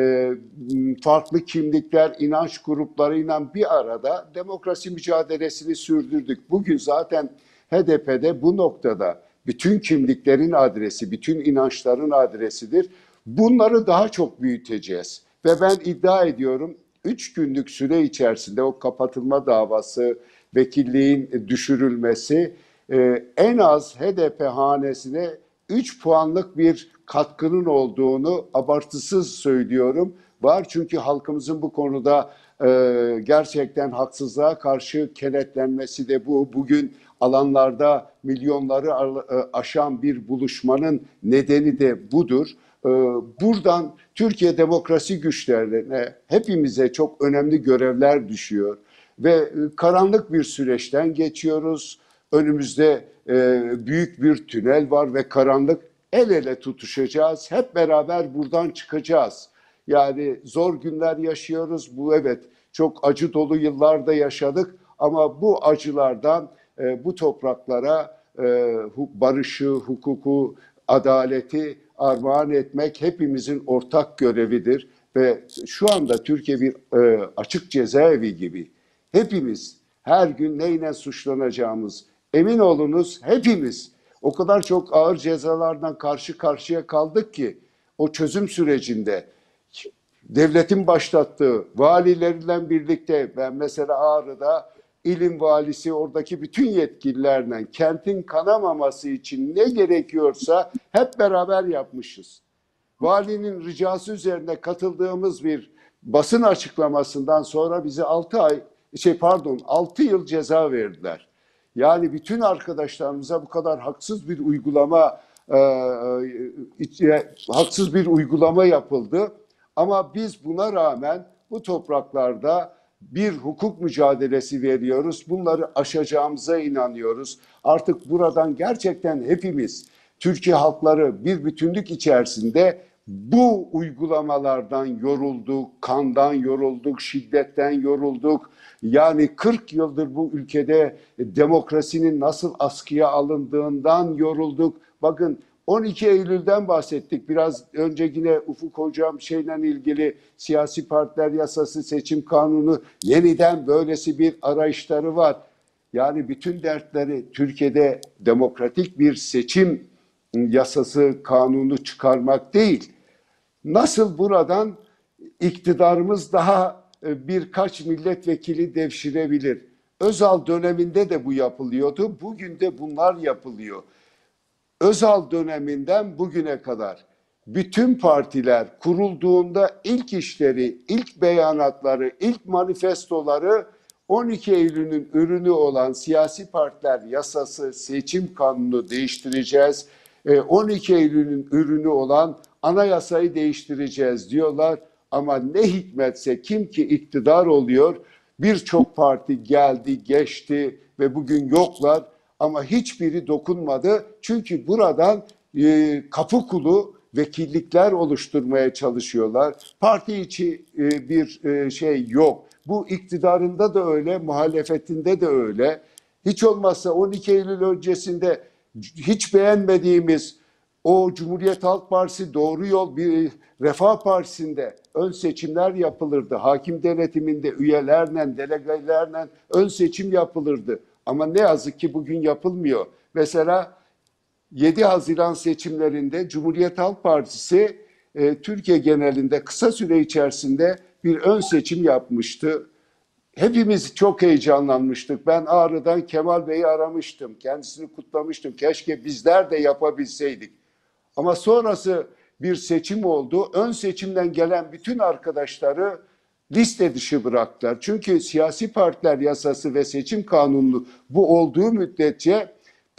farklı kimlikler, inanç gruplarıyla bir arada demokrasi mücadelesini sürdürdük. Bugün zaten HDP'de bu noktada bütün kimliklerin adresi, bütün inançların adresidir. Bunları daha çok büyüteceğiz. Ve ben iddia ediyorum 3 günlük süre içerisinde o kapatılma davası, vekilliğin düşürülmesi en az HDP hanesine 3 puanlık bir katkının olduğunu abartısız söylüyorum. Var çünkü halkımızın bu konuda gerçekten haksızlığa karşı kenetlenmesi de bu. Bugün alanlarda milyonları aşan bir buluşmanın nedeni de budur. Buradan Türkiye demokrasi güçlerine, hepimize çok önemli görevler düşüyor. Ve karanlık bir süreçten geçiyoruz. Önümüzde büyük bir tünel var ve karanlık. El ele tutuşacağız. Hep beraber buradan çıkacağız. Yani zor günler yaşıyoruz. Bu evet çok acı dolu yıllarda yaşadık. Ama bu acılardan bu topraklara barışı, hukuku, adaleti armağan etmek hepimizin ortak görevidir. Ve şu anda Türkiye bir açık cezaevi gibi. Hepimiz her gün neyle suçlanacağımız, emin olunuz hepimiz o kadar çok ağır cezalardan karşı karşıya kaldık ki o çözüm sürecinde devletin başlattığı valilerle birlikte, ben mesela Ağrı'da ilim valisi, oradaki bütün yetkililerle kentin kanamaması için ne gerekiyorsa hep beraber yapmışız. Valinin ricası üzerine katıldığımız bir basın açıklamasından sonra bize 6 yıl ceza verdiler. Yani bütün arkadaşlarımıza bu kadar haksız bir uygulama yapıldı. Ama biz buna rağmen bu topraklarda bir hukuk mücadelesi veriyoruz. Bunları aşacağımıza inanıyoruz. Artık buradan gerçekten hepimiz, Türkiye halkları bir bütünlük içerisinde bu uygulamalardan yorulduk, kandan yorulduk, şiddetten yorulduk. Yani 40 yıldır bu ülkede demokrasinin nasıl askıya alındığından yorulduk. Bakın 12 Eylül'den bahsettik. Biraz önce yine Ufuk Hocam şeyle ilgili siyasi partiler yasası, seçim kanunu, yeniden böylesi bir arayışları var. Yani bütün dertleri Türkiye'de demokratik bir seçim yasası, kanunu çıkarmak değil. Nasıl buradan iktidarımız daha birkaç milletvekili devşirebilir? Özal döneminde de bu yapılıyordu. Bugün de bunlar yapılıyor. Özal döneminden bugüne kadar bütün partiler kurulduğunda ilk işleri, ilk beyanatları, ilk manifestoları 12 Eylül'ün ürünü olan siyasi partiler yasası, seçim kanunu değiştireceğiz. 12 Eylül'ün ürünü olan anayasayı değiştireceğiz diyorlar. Ama ne hikmetse kim ki iktidar oluyor, birçok parti geldi, geçti ve bugün yoklar. Ama hiçbiri dokunmadı. Çünkü buradan kapı kulu vekillikler oluşturmaya çalışıyorlar. Parti içi bir şey yok. Bu iktidarında da öyle, muhalefetinde de öyle. Hiç olmazsa 12 Eylül öncesinde hiç beğenmediğimiz o Cumhuriyet Halk Partisi, Doğru Yol, bir Refah Partisi'nde ön seçimler yapılırdı. Hakim denetiminde üyelerle, delegelerle ön seçim yapılırdı. Ama ne yazık ki bugün yapılmıyor. Mesela 7 Haziran seçimlerinde Cumhuriyet Halk Partisi Türkiye genelinde kısa süre içerisinde bir ön seçim yapmıştı. Hepimiz çok heyecanlanmıştık. Ben Ağrı'dan Kemal Bey'i aramıştım. Kendisini kutlamıştım. Keşke bizler de yapabilseydik. Ama sonrası bir seçim oldu. Ön seçimden gelen bütün arkadaşları liste dışı bıraktılar. Çünkü siyasi partiler yasası ve seçim kanunu bu olduğu müddetçe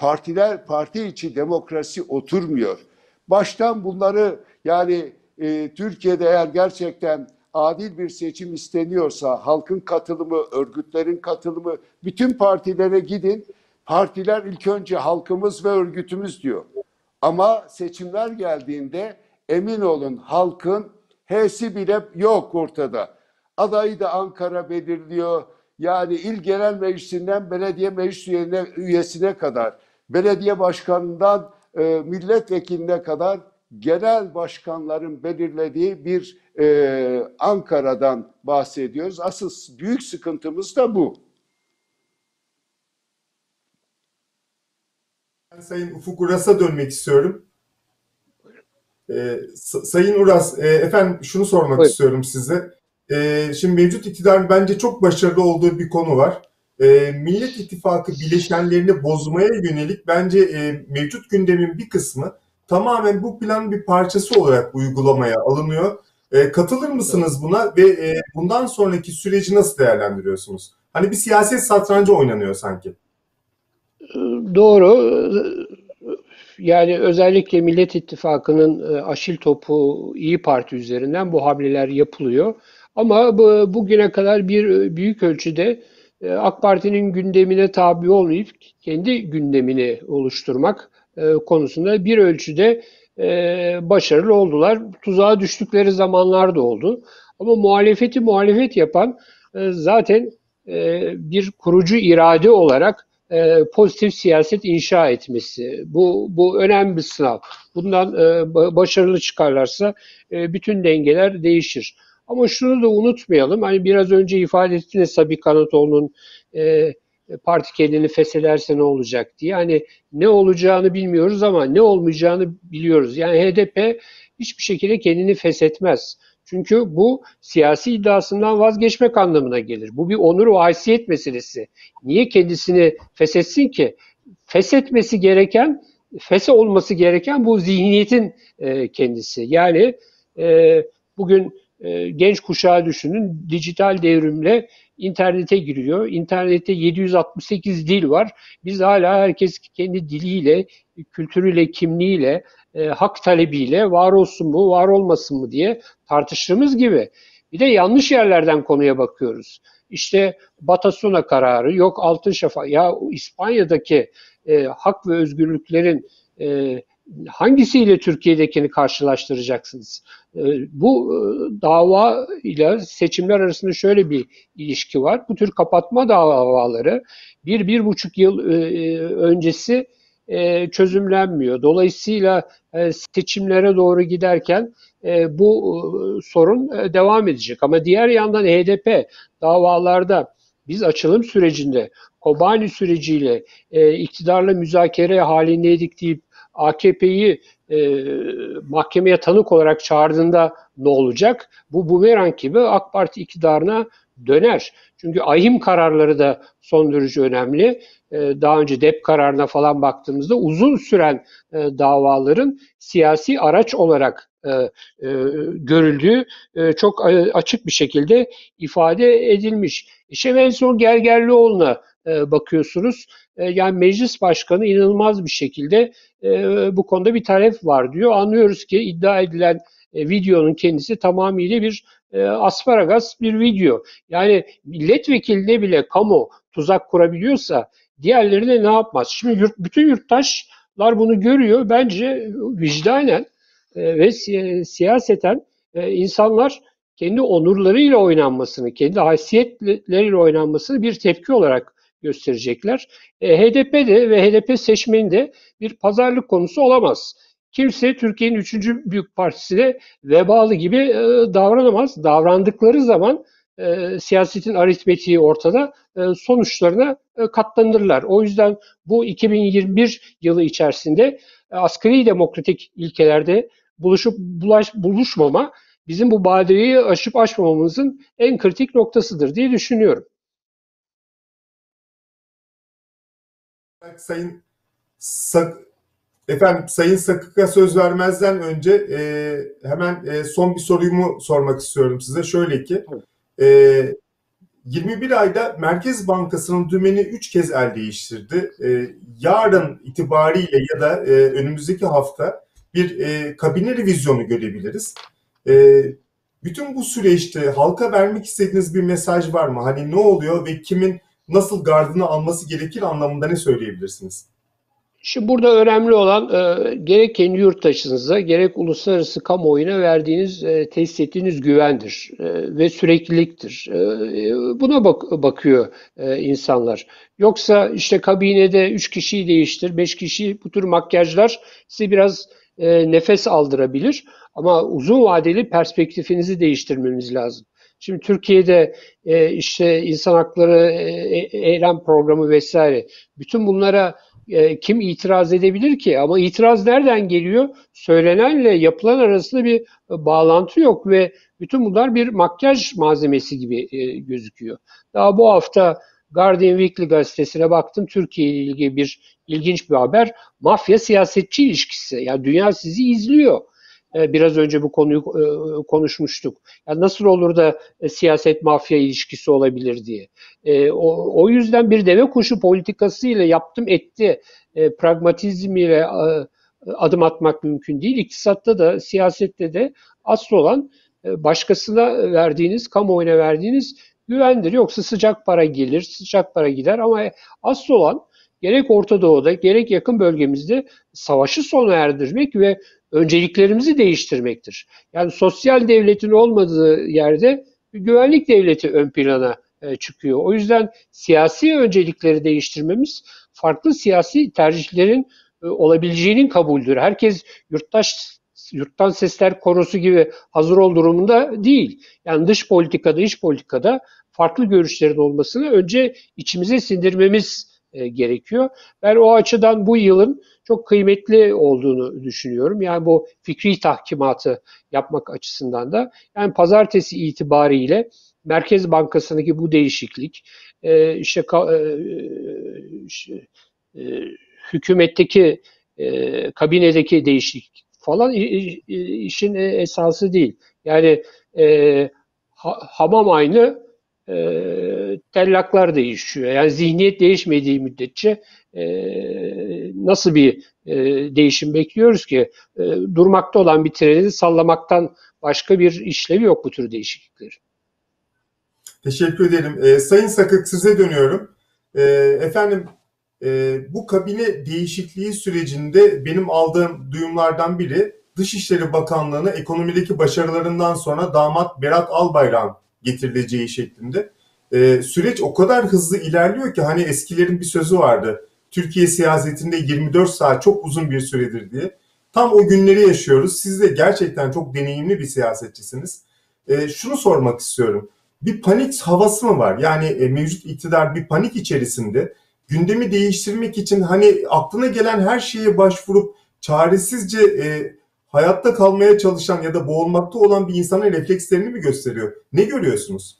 parti içi demokrasi oturmuyor. Baştan bunları yani Türkiye'de eğer gerçekten adil bir seçim isteniyorsa, halkın katılımı, örgütlerin katılımı, bütün partilere gidin. Partiler ilk önce halkımız ve örgütümüz diyor. Ama seçimler geldiğinde emin olun halkın H'si bile yok ortada. Adayı da Ankara belirliyor. Yani il genel meclisinden belediye meclis üyesine kadar, belediye başkanından milletvekiline kadar genel başkanların belirlediği bir Ankara'dan bahsediyoruz. Asıl büyük sıkıntımız da bu. Ben Sayın Ufuk Uras'a dönmek istiyorum. Sayın Uras, efendim şunu sormak Buyurun. istiyorum size. Şimdi mevcut iktidarın bence çok başarılı olduğu bir konu var. Millet İttifakı bileşenlerini bozmaya yönelik bence mevcut gündemin bir kısmı tamamen bu planın bir parçası olarak uygulamaya alınıyor. Katılır mısınız buna ve bundan sonraki süreci nasıl değerlendiriyorsunuz? Hani bir siyaset satrancı oynanıyor sanki. Doğru. Yani özellikle Millet İttifakı'nın aşil topu İyi Parti üzerinden bu hamleler yapılıyor. Ama bugüne kadar büyük ölçüde AK Parti'nin gündemine tabi olmayıp kendi gündemini oluşturmak konusunda bir ölçüde başarılı oldular. Tuzağa düştükleri zamanlar da oldu. Ama muhalefeti muhalefet yapan zaten bir kurucu irade olarak pozitif siyaset inşa etmesi. Bu önemli bir sınav. Bundan başarılı çıkarlarsa bütün dengeler değişir. Ama şunu da unutmayalım. Hani biraz önce ifade ettiniz Sabi Kanatoğlu'nun parti kendini feshederse ne olacak diye. Hani ne olacağını bilmiyoruz ama ne olmayacağını biliyoruz. Yani HDP hiçbir şekilde kendini feshetmez. Çünkü bu siyasi iddiasından vazgeçmek anlamına gelir. Bu bir onur ve haysiyet meselesi. Niye kendisini feshetsin ki? Feshetmesi gereken, feshe olması gereken bu zihniyetin kendisi. Yani bugün genç kuşağı düşünün, dijital devrimle internete giriyor. İnternette 768 dil var. Biz hala herkes kendi diliyle, kültürüyle, kimliğiyle, hak talebiyle var olsun mu, var olmasın mı diye tartıştığımız gibi. Bir de yanlış yerlerden konuya bakıyoruz. İşte Batasuna kararı, yok Altın Şafak. Ya İspanya'daki hak ve özgürlüklerin hangisiyle Türkiye'dekini karşılaştıracaksınız? Bu dava ile seçimler arasında şöyle bir ilişki var. Bu tür kapatma davaları 1-1,5 yıl öncesi çözümlenmiyor. Dolayısıyla seçimlere doğru giderken bu sorun devam edecek. Ama diğer yandan HDP davalarda biz açılım sürecinde Kobani süreciyle iktidarla müzakere halindeydik deyip AKP'yi mahkemeye tanık olarak çağırdığında ne olacak? Bu bumerang gibi AK Parti iktidarına döner. Çünkü ahim kararları da son derece önemli. Daha önce DEP kararına falan baktığımızda uzun süren davaların siyasi araç olarak görüldüğü çok açık bir şekilde ifade edilmiş. İşte en son Gergerlioğlu'na bakıyorsunuz. Yani meclis başkanı inanılmaz bir şekilde bu konuda bir talep var diyor. Anlıyoruz ki iddia edilen videonun kendisi tamamıyla bir asparagas bir video. Yani milletvekiline bile kamu tuzak kurabiliyorsa diğerleri ne yapmaz? Şimdi bütün yurttaşlar bunu görüyor. Bence vicdanen ve siyaseten insanlar kendi onurlarıyla oynanmasını, kendi haysiyetleriyle oynanmasını bir tepki olarak gösterecekler. HDP de ve HDP seçmeni de bir pazarlık konusu olamaz. Kimse Türkiye'nin 3. büyük partisine vebalı gibi davranamaz. Davrandıkları zaman siyasetin aritmetiği ortada, sonuçlarına katlanırlar. O yüzden bu 2021 yılı içerisinde asgari demokratik ilkelerde buluşmama bizim bu badireyi aşıp aşmamamızın en kritik noktasıdır diye düşünüyorum. Sayın Sakık'a söz vermezden önce hemen son bir sorumu sormak istiyorum size. Şöyle ki 21 ayda Merkez Bankası'nın dümeni 3 kez el değiştirdi. Yarın itibariyle ya da önümüzdeki hafta bir kabine revizyonu görebiliriz. Bütün bu süreçte halka vermek istediğiniz bir mesaj var mı? Hani ne oluyor ve kimin nasıl gardını alması gerekir anlamında ne söyleyebilirsiniz? Şimdi burada önemli olan gerek kendi yurttaşınıza gerek uluslararası kamuoyuna verdiğiniz, tesis ettiğiniz güvendir ve sürekliliktir. Buna bakıyor insanlar. Yoksa işte kabinede 3 kişiyi değiştir, 5 kişi bu tür makyajlar size biraz nefes aldırabilir. Ama uzun vadeli perspektifinizi değiştirmemiz lazım. Şimdi Türkiye'de işte insan hakları eylem programı vesaire bütün bunlara kim itiraz edebilir ki? Ama itiraz nereden geliyor? Söylenenle yapılan arasında bir bağlantı yok ve bütün bunlar bir makyaj malzemesi gibi gözüküyor. Daha bu hafta Guardian Weekly gazetesine baktım. Türkiye ile ilgili ilginç bir haber. Mafya siyasetçi ilişkisi. Yani dünya sizi izliyor. Biraz önce bu konuyu konuşmuştuk. Yani nasıl olur da siyaset mafya ilişkisi olabilir diye. O yüzden bir deve kuşu politikasıyla yaptım etti pragmatizmiyle adım atmak mümkün değil. İktisatta da siyasette de asıl olan başkasına verdiğiniz, kamuoyuna verdiğiniz güvendir. Yoksa sıcak para gelir, sıcak para gider ama asıl olan gerek Orta Doğu'da gerek yakın bölgemizde savaşı sona erdirmek ve önceliklerimizi değiştirmektir. Yani sosyal devletin olmadığı yerde güvenlik devleti ön plana çıkıyor. O yüzden siyasi öncelikleri değiştirmemiz farklı siyasi tercihlerin olabileceğinin kabuldür. Herkes yurttan sesler korosu gibi hazır ol durumunda değil. Yani dış politikada, iç politikada farklı görüşlerin olmasını önce içimize sindirmemiz gerekiyor. Ben o açıdan bu yılın çok kıymetli olduğunu düşünüyorum. Yani bu fikri tahkimatı yapmak açısından da. Yani pazartesi itibariyle Merkez Bankası'ndaki bu değişiklik, hükümetteki, kabinedeki değişiklik falan işin esası değil. Yani hamam aynı, tellaklar değişiyor. Yani zihniyet değişmediği müddetçe nasıl bir değişim bekliyoruz ki? Durmakta olan bir treni sallamaktan başka bir işlevi yok bu tür değişikliklerin. Teşekkür ederim. Sayın Sakık size dönüyorum. Efendim bu kabine değişikliği sürecinde benim aldığım duyumlardan biri Dışişleri Bakanlığı'na ekonomideki başarılarından sonra damat Berat Albayrak'ın getirileceği şeklinde. Süreç o kadar hızlı ilerliyor ki hani eskilerin bir sözü vardı. Türkiye siyasetinde 24 saat çok uzun bir süredir diye. Tam o günleri yaşıyoruz. Siz de gerçekten çok deneyimli bir siyasetçisiniz. Şunu sormak istiyorum. Bir panik havası mı var? Yani mevcut iktidar bir panik içerisinde gündemi değiştirmek için hani aklına gelen her şeye başvurup çaresizce hayatta kalmaya çalışan ya da boğulmakta olan bir insanın reflekslerini mi gösteriyor? Ne görüyorsunuz?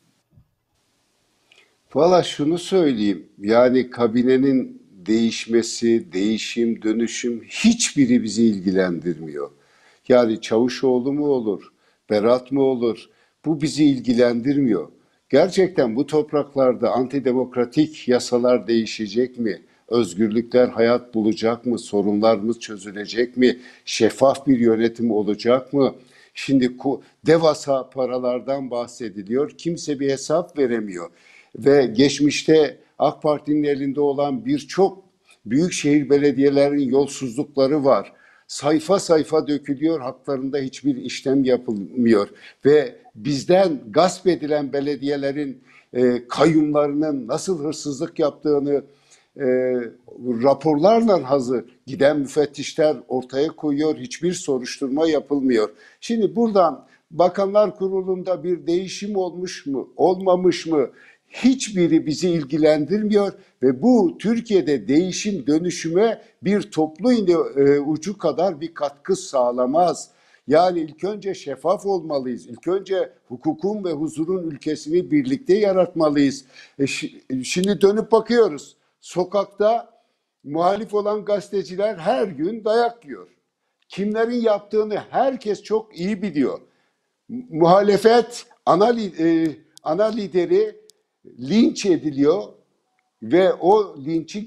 Valla şunu söyleyeyim, yani kabinenin değişmesi, değişim, dönüşüm hiçbiri bizi ilgilendirmiyor. Yani Çavuşoğlu mu olur, Berat mı olur, bu bizi ilgilendirmiyor. Gerçekten bu topraklarda antidemokratik yasalar değişecek mi? Özgürlükler hayat bulacak mı? Sorunlarımız çözülecek mi? Şeffaf bir yönetim olacak mı? Şimdi devasa paralardan bahsediliyor. Kimse bir hesap veremiyor. Ve geçmişte AK Parti'nin elinde olan birçok büyükşehir belediyelerinin yolsuzlukları var. Sayfa sayfa dökülüyor, haklarında hiçbir işlem yapılmıyor. Ve bizden gasp edilen belediyelerin kayyumlarının nasıl hırsızlık yaptığını raporlarla hazır giden müfettişler ortaya koyuyor. Hiçbir soruşturma yapılmıyor. Şimdi buradan Bakanlar Kurulu'nda bir değişim olmuş mu, olmamış mı? Hiçbiri bizi ilgilendirmiyor ve bu Türkiye'de değişim dönüşüme bir toplu iğne ucu kadar bir katkı sağlamaz. Yani ilk önce şeffaf olmalıyız. İlk önce hukukun ve huzurun ülkesini birlikte yaratmalıyız. Şimdi dönüp bakıyoruz. Sokakta muhalif olan gazeteciler her gün dayak yiyor. Kimlerin yaptığını herkes çok iyi biliyor. Muhalefet ana lideri linç ediliyor ve o linçi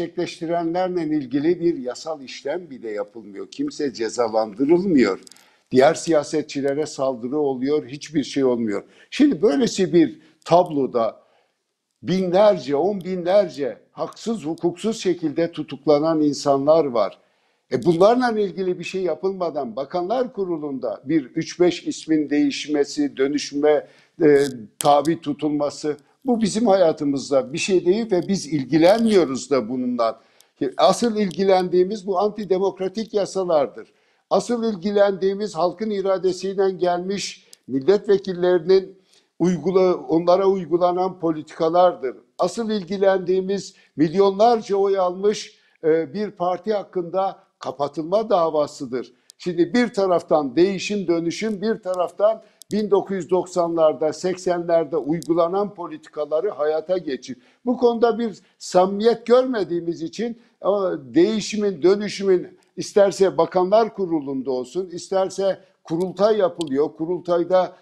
gerçekleştirenlerle ilgili bir yasal işlem bile yapılmıyor. Kimse cezalandırılmıyor. Diğer siyasetçilere saldırı oluyor, hiçbir şey olmuyor. Şimdi böylesi bir tabloda binlerce, on binlerce haksız, hukuksuz şekilde tutuklanan insanlar var. Bunlarla ilgili bir şey yapılmadan Bakanlar Kurulu'nda bir 3-5 ismin değişmesi, dönüşme tabi tutulması, bu bizim hayatımızda bir şey değil ve biz ilgilenmiyoruz da bununla. Asıl ilgilendiğimiz bu antidemokratik yasalardır. Asıl ilgilendiğimiz halkın iradesiyle gelmiş milletvekillerinin onlara uygulanan politikalardır. Asıl ilgilendiğimiz milyonlarca oy almış bir parti hakkında kapatılma davasıdır. Şimdi bir taraftan değişim dönüşüm, bir taraftan 1990'larda 80'lerde uygulanan politikaları hayata geçir. Bu konuda bir samimiyet görmediğimiz için değişimin dönüşümün isterse Bakanlar Kurulu'nda olsun, isterse kurultay yapılıyor. Kurultayda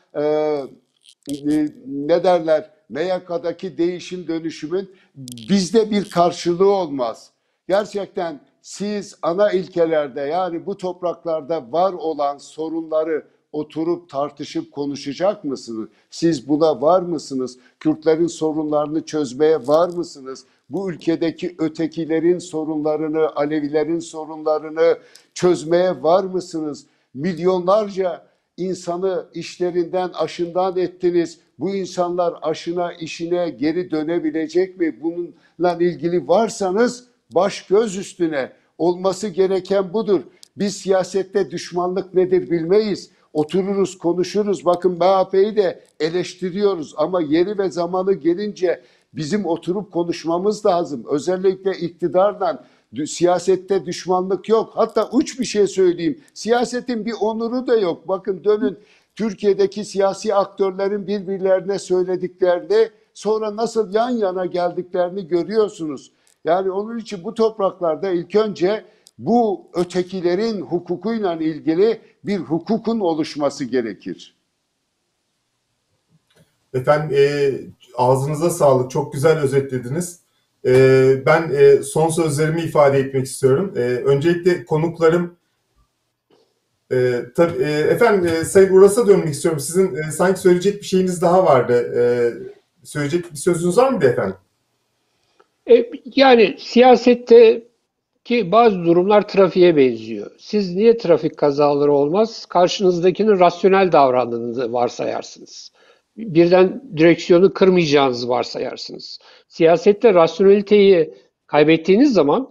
ne derler, MYK'daki değişim dönüşümün bizde bir karşılığı olmaz. Gerçekten siz ana ilkelerde, yani bu topraklarda var olan sorunları oturup tartışıp konuşacak mısınız? Siz buna var mısınız? Kürtlerin sorunlarını çözmeye var mısınız? Bu ülkedeki ötekilerin sorunlarını, Alevilerin sorunlarını çözmeye var mısınız? Milyonlarca insanı işlerinden, aşından ettiniz. Bu insanlar aşına, işine geri dönebilecek mi? Bununla ilgili varsanız baş göz üstüne, olması gereken budur. Biz siyasette düşmanlık nedir bilmeyiz. Otururuz, konuşuruz. Bakın MHP'yi de eleştiriyoruz ama yeri ve zamanı gelince bizim oturup konuşmamız lazım. Özellikle iktidarla siyasette düşmanlık yok. Hatta uç bir şey söyleyeyim. Siyasetin bir onuru da yok. Bakın dönün Türkiye'deki siyasi aktörlerin birbirlerine söylediklerini, sonra nasıl yan yana geldiklerini görüyorsunuz. Yani onun için bu topraklarda ilk önce bu ötekilerin hukukuyla ilgili bir hukukun oluşması gerekir. Efendim ağzınıza sağlık. Çok güzel özetlediniz. Ben son sözlerimi ifade etmek istiyorum. Öncelikle konuklarım, efendim Sayın Uras'a dönmek istiyorum. Sizin sanki söyleyecek bir şeyiniz daha vardı. Söyleyecek bir sözünüz var mıydı efendim? Yani siyasette ki bazı durumlar trafiğe benziyor. Siz niye trafik kazaları olmaz? Karşınızdakinin rasyonel davrandığını varsayarsınız. Birden direksiyonu kırmayacağınızı varsayarsınız. Siyasette rasyoneliteyi kaybettiğiniz zaman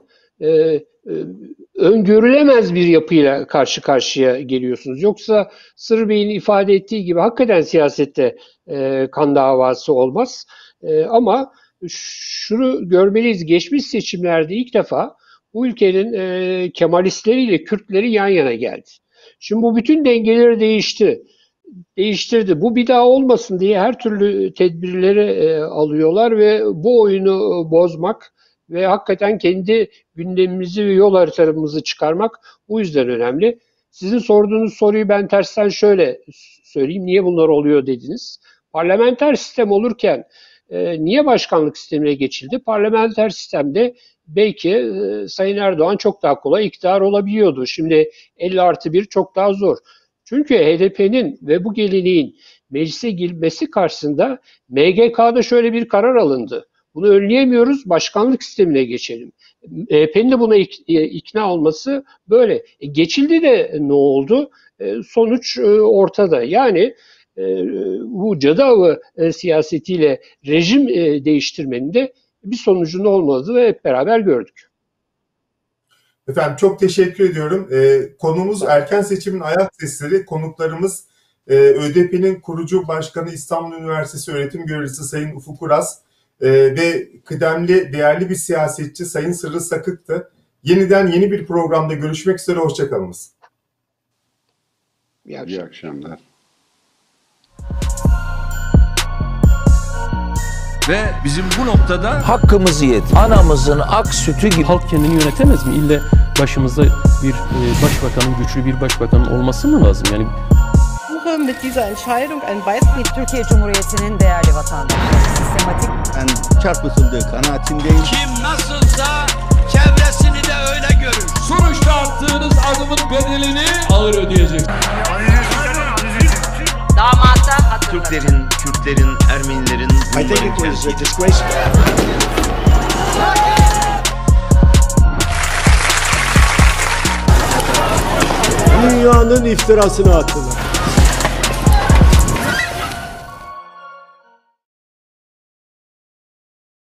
öngörülemez bir yapıyla karşı karşıya geliyorsunuz. Yoksa Sırrı Bey'in ifade ettiği gibi hakikaten siyasette kan davası olmaz. Ama şunu görmeliyiz. Geçmiş seçimlerde ilk defa bu ülkenin Kemalistleriyle Kürtleri yan yana geldi. Şimdi bu bütün dengeleri değiştirdi. Bu bir daha olmasın diye her türlü tedbirleri alıyorlar ve bu oyunu bozmak ve hakikaten kendi gündemimizi ve yol haritamızı çıkarmak bu yüzden önemli. Sizin sorduğunuz soruyu ben tersten şöyle söyleyeyim. Niye bunlar oluyor dediniz. Parlamenter sistem olurken niye başkanlık sistemine geçildi? Parlamenter sistemde belki Sayın Erdoğan çok daha kolay iktidar olabiliyordu. Şimdi 50+1 çok daha zor. Çünkü HDP'nin ve bu geleneğin meclise girmesi karşısında MGK'da şöyle bir karar alındı. Bunu önleyemiyoruz, başkanlık sistemine geçelim. MHP'nin de buna ikna olması böyle. Geçildi de ne oldu? Sonuç ortada. Yani bu cadı avı siyasetiyle rejim değiştirmenin de bir sonucunun olmadığını hep beraber gördük. Efendim çok teşekkür ediyorum. Konumuz erken seçimin ayak sesleri. Konuklarımız ÖDP'nin kurucu başkanı İstanbul Üniversitesi öğretim görevlisi Sayın Ufuk Uras ve kıdemli, değerli bir siyasetçi Sayın Sırrı Sakık'tı. Yeniden yeni bir programda görüşmek üzere. Hoşçakalınız. İyi akşamlar. Ve bizim bu noktada Hakkımızı yedik. Anamızın ak sütü gibi. Halk kendini yönetemez mi? İlle başımızda bir başbakanın, güçlü bir başbakanın olması mı lazım? Yani suche mit dieser Entscheidung ein Weißbrief. Türkiye Cumhuriyeti'nin değerli vatandaşları sistematik çarpıtıldığı kanaatindeyim. kim nasılsa çevresini de öyle görür. Sonuçta attığınız adımın bedelini ağır ödeyecek. Türklerin, Kürtlerin, Ermenilerin, Rumların kenti. Dünyanın iftirasını attılar.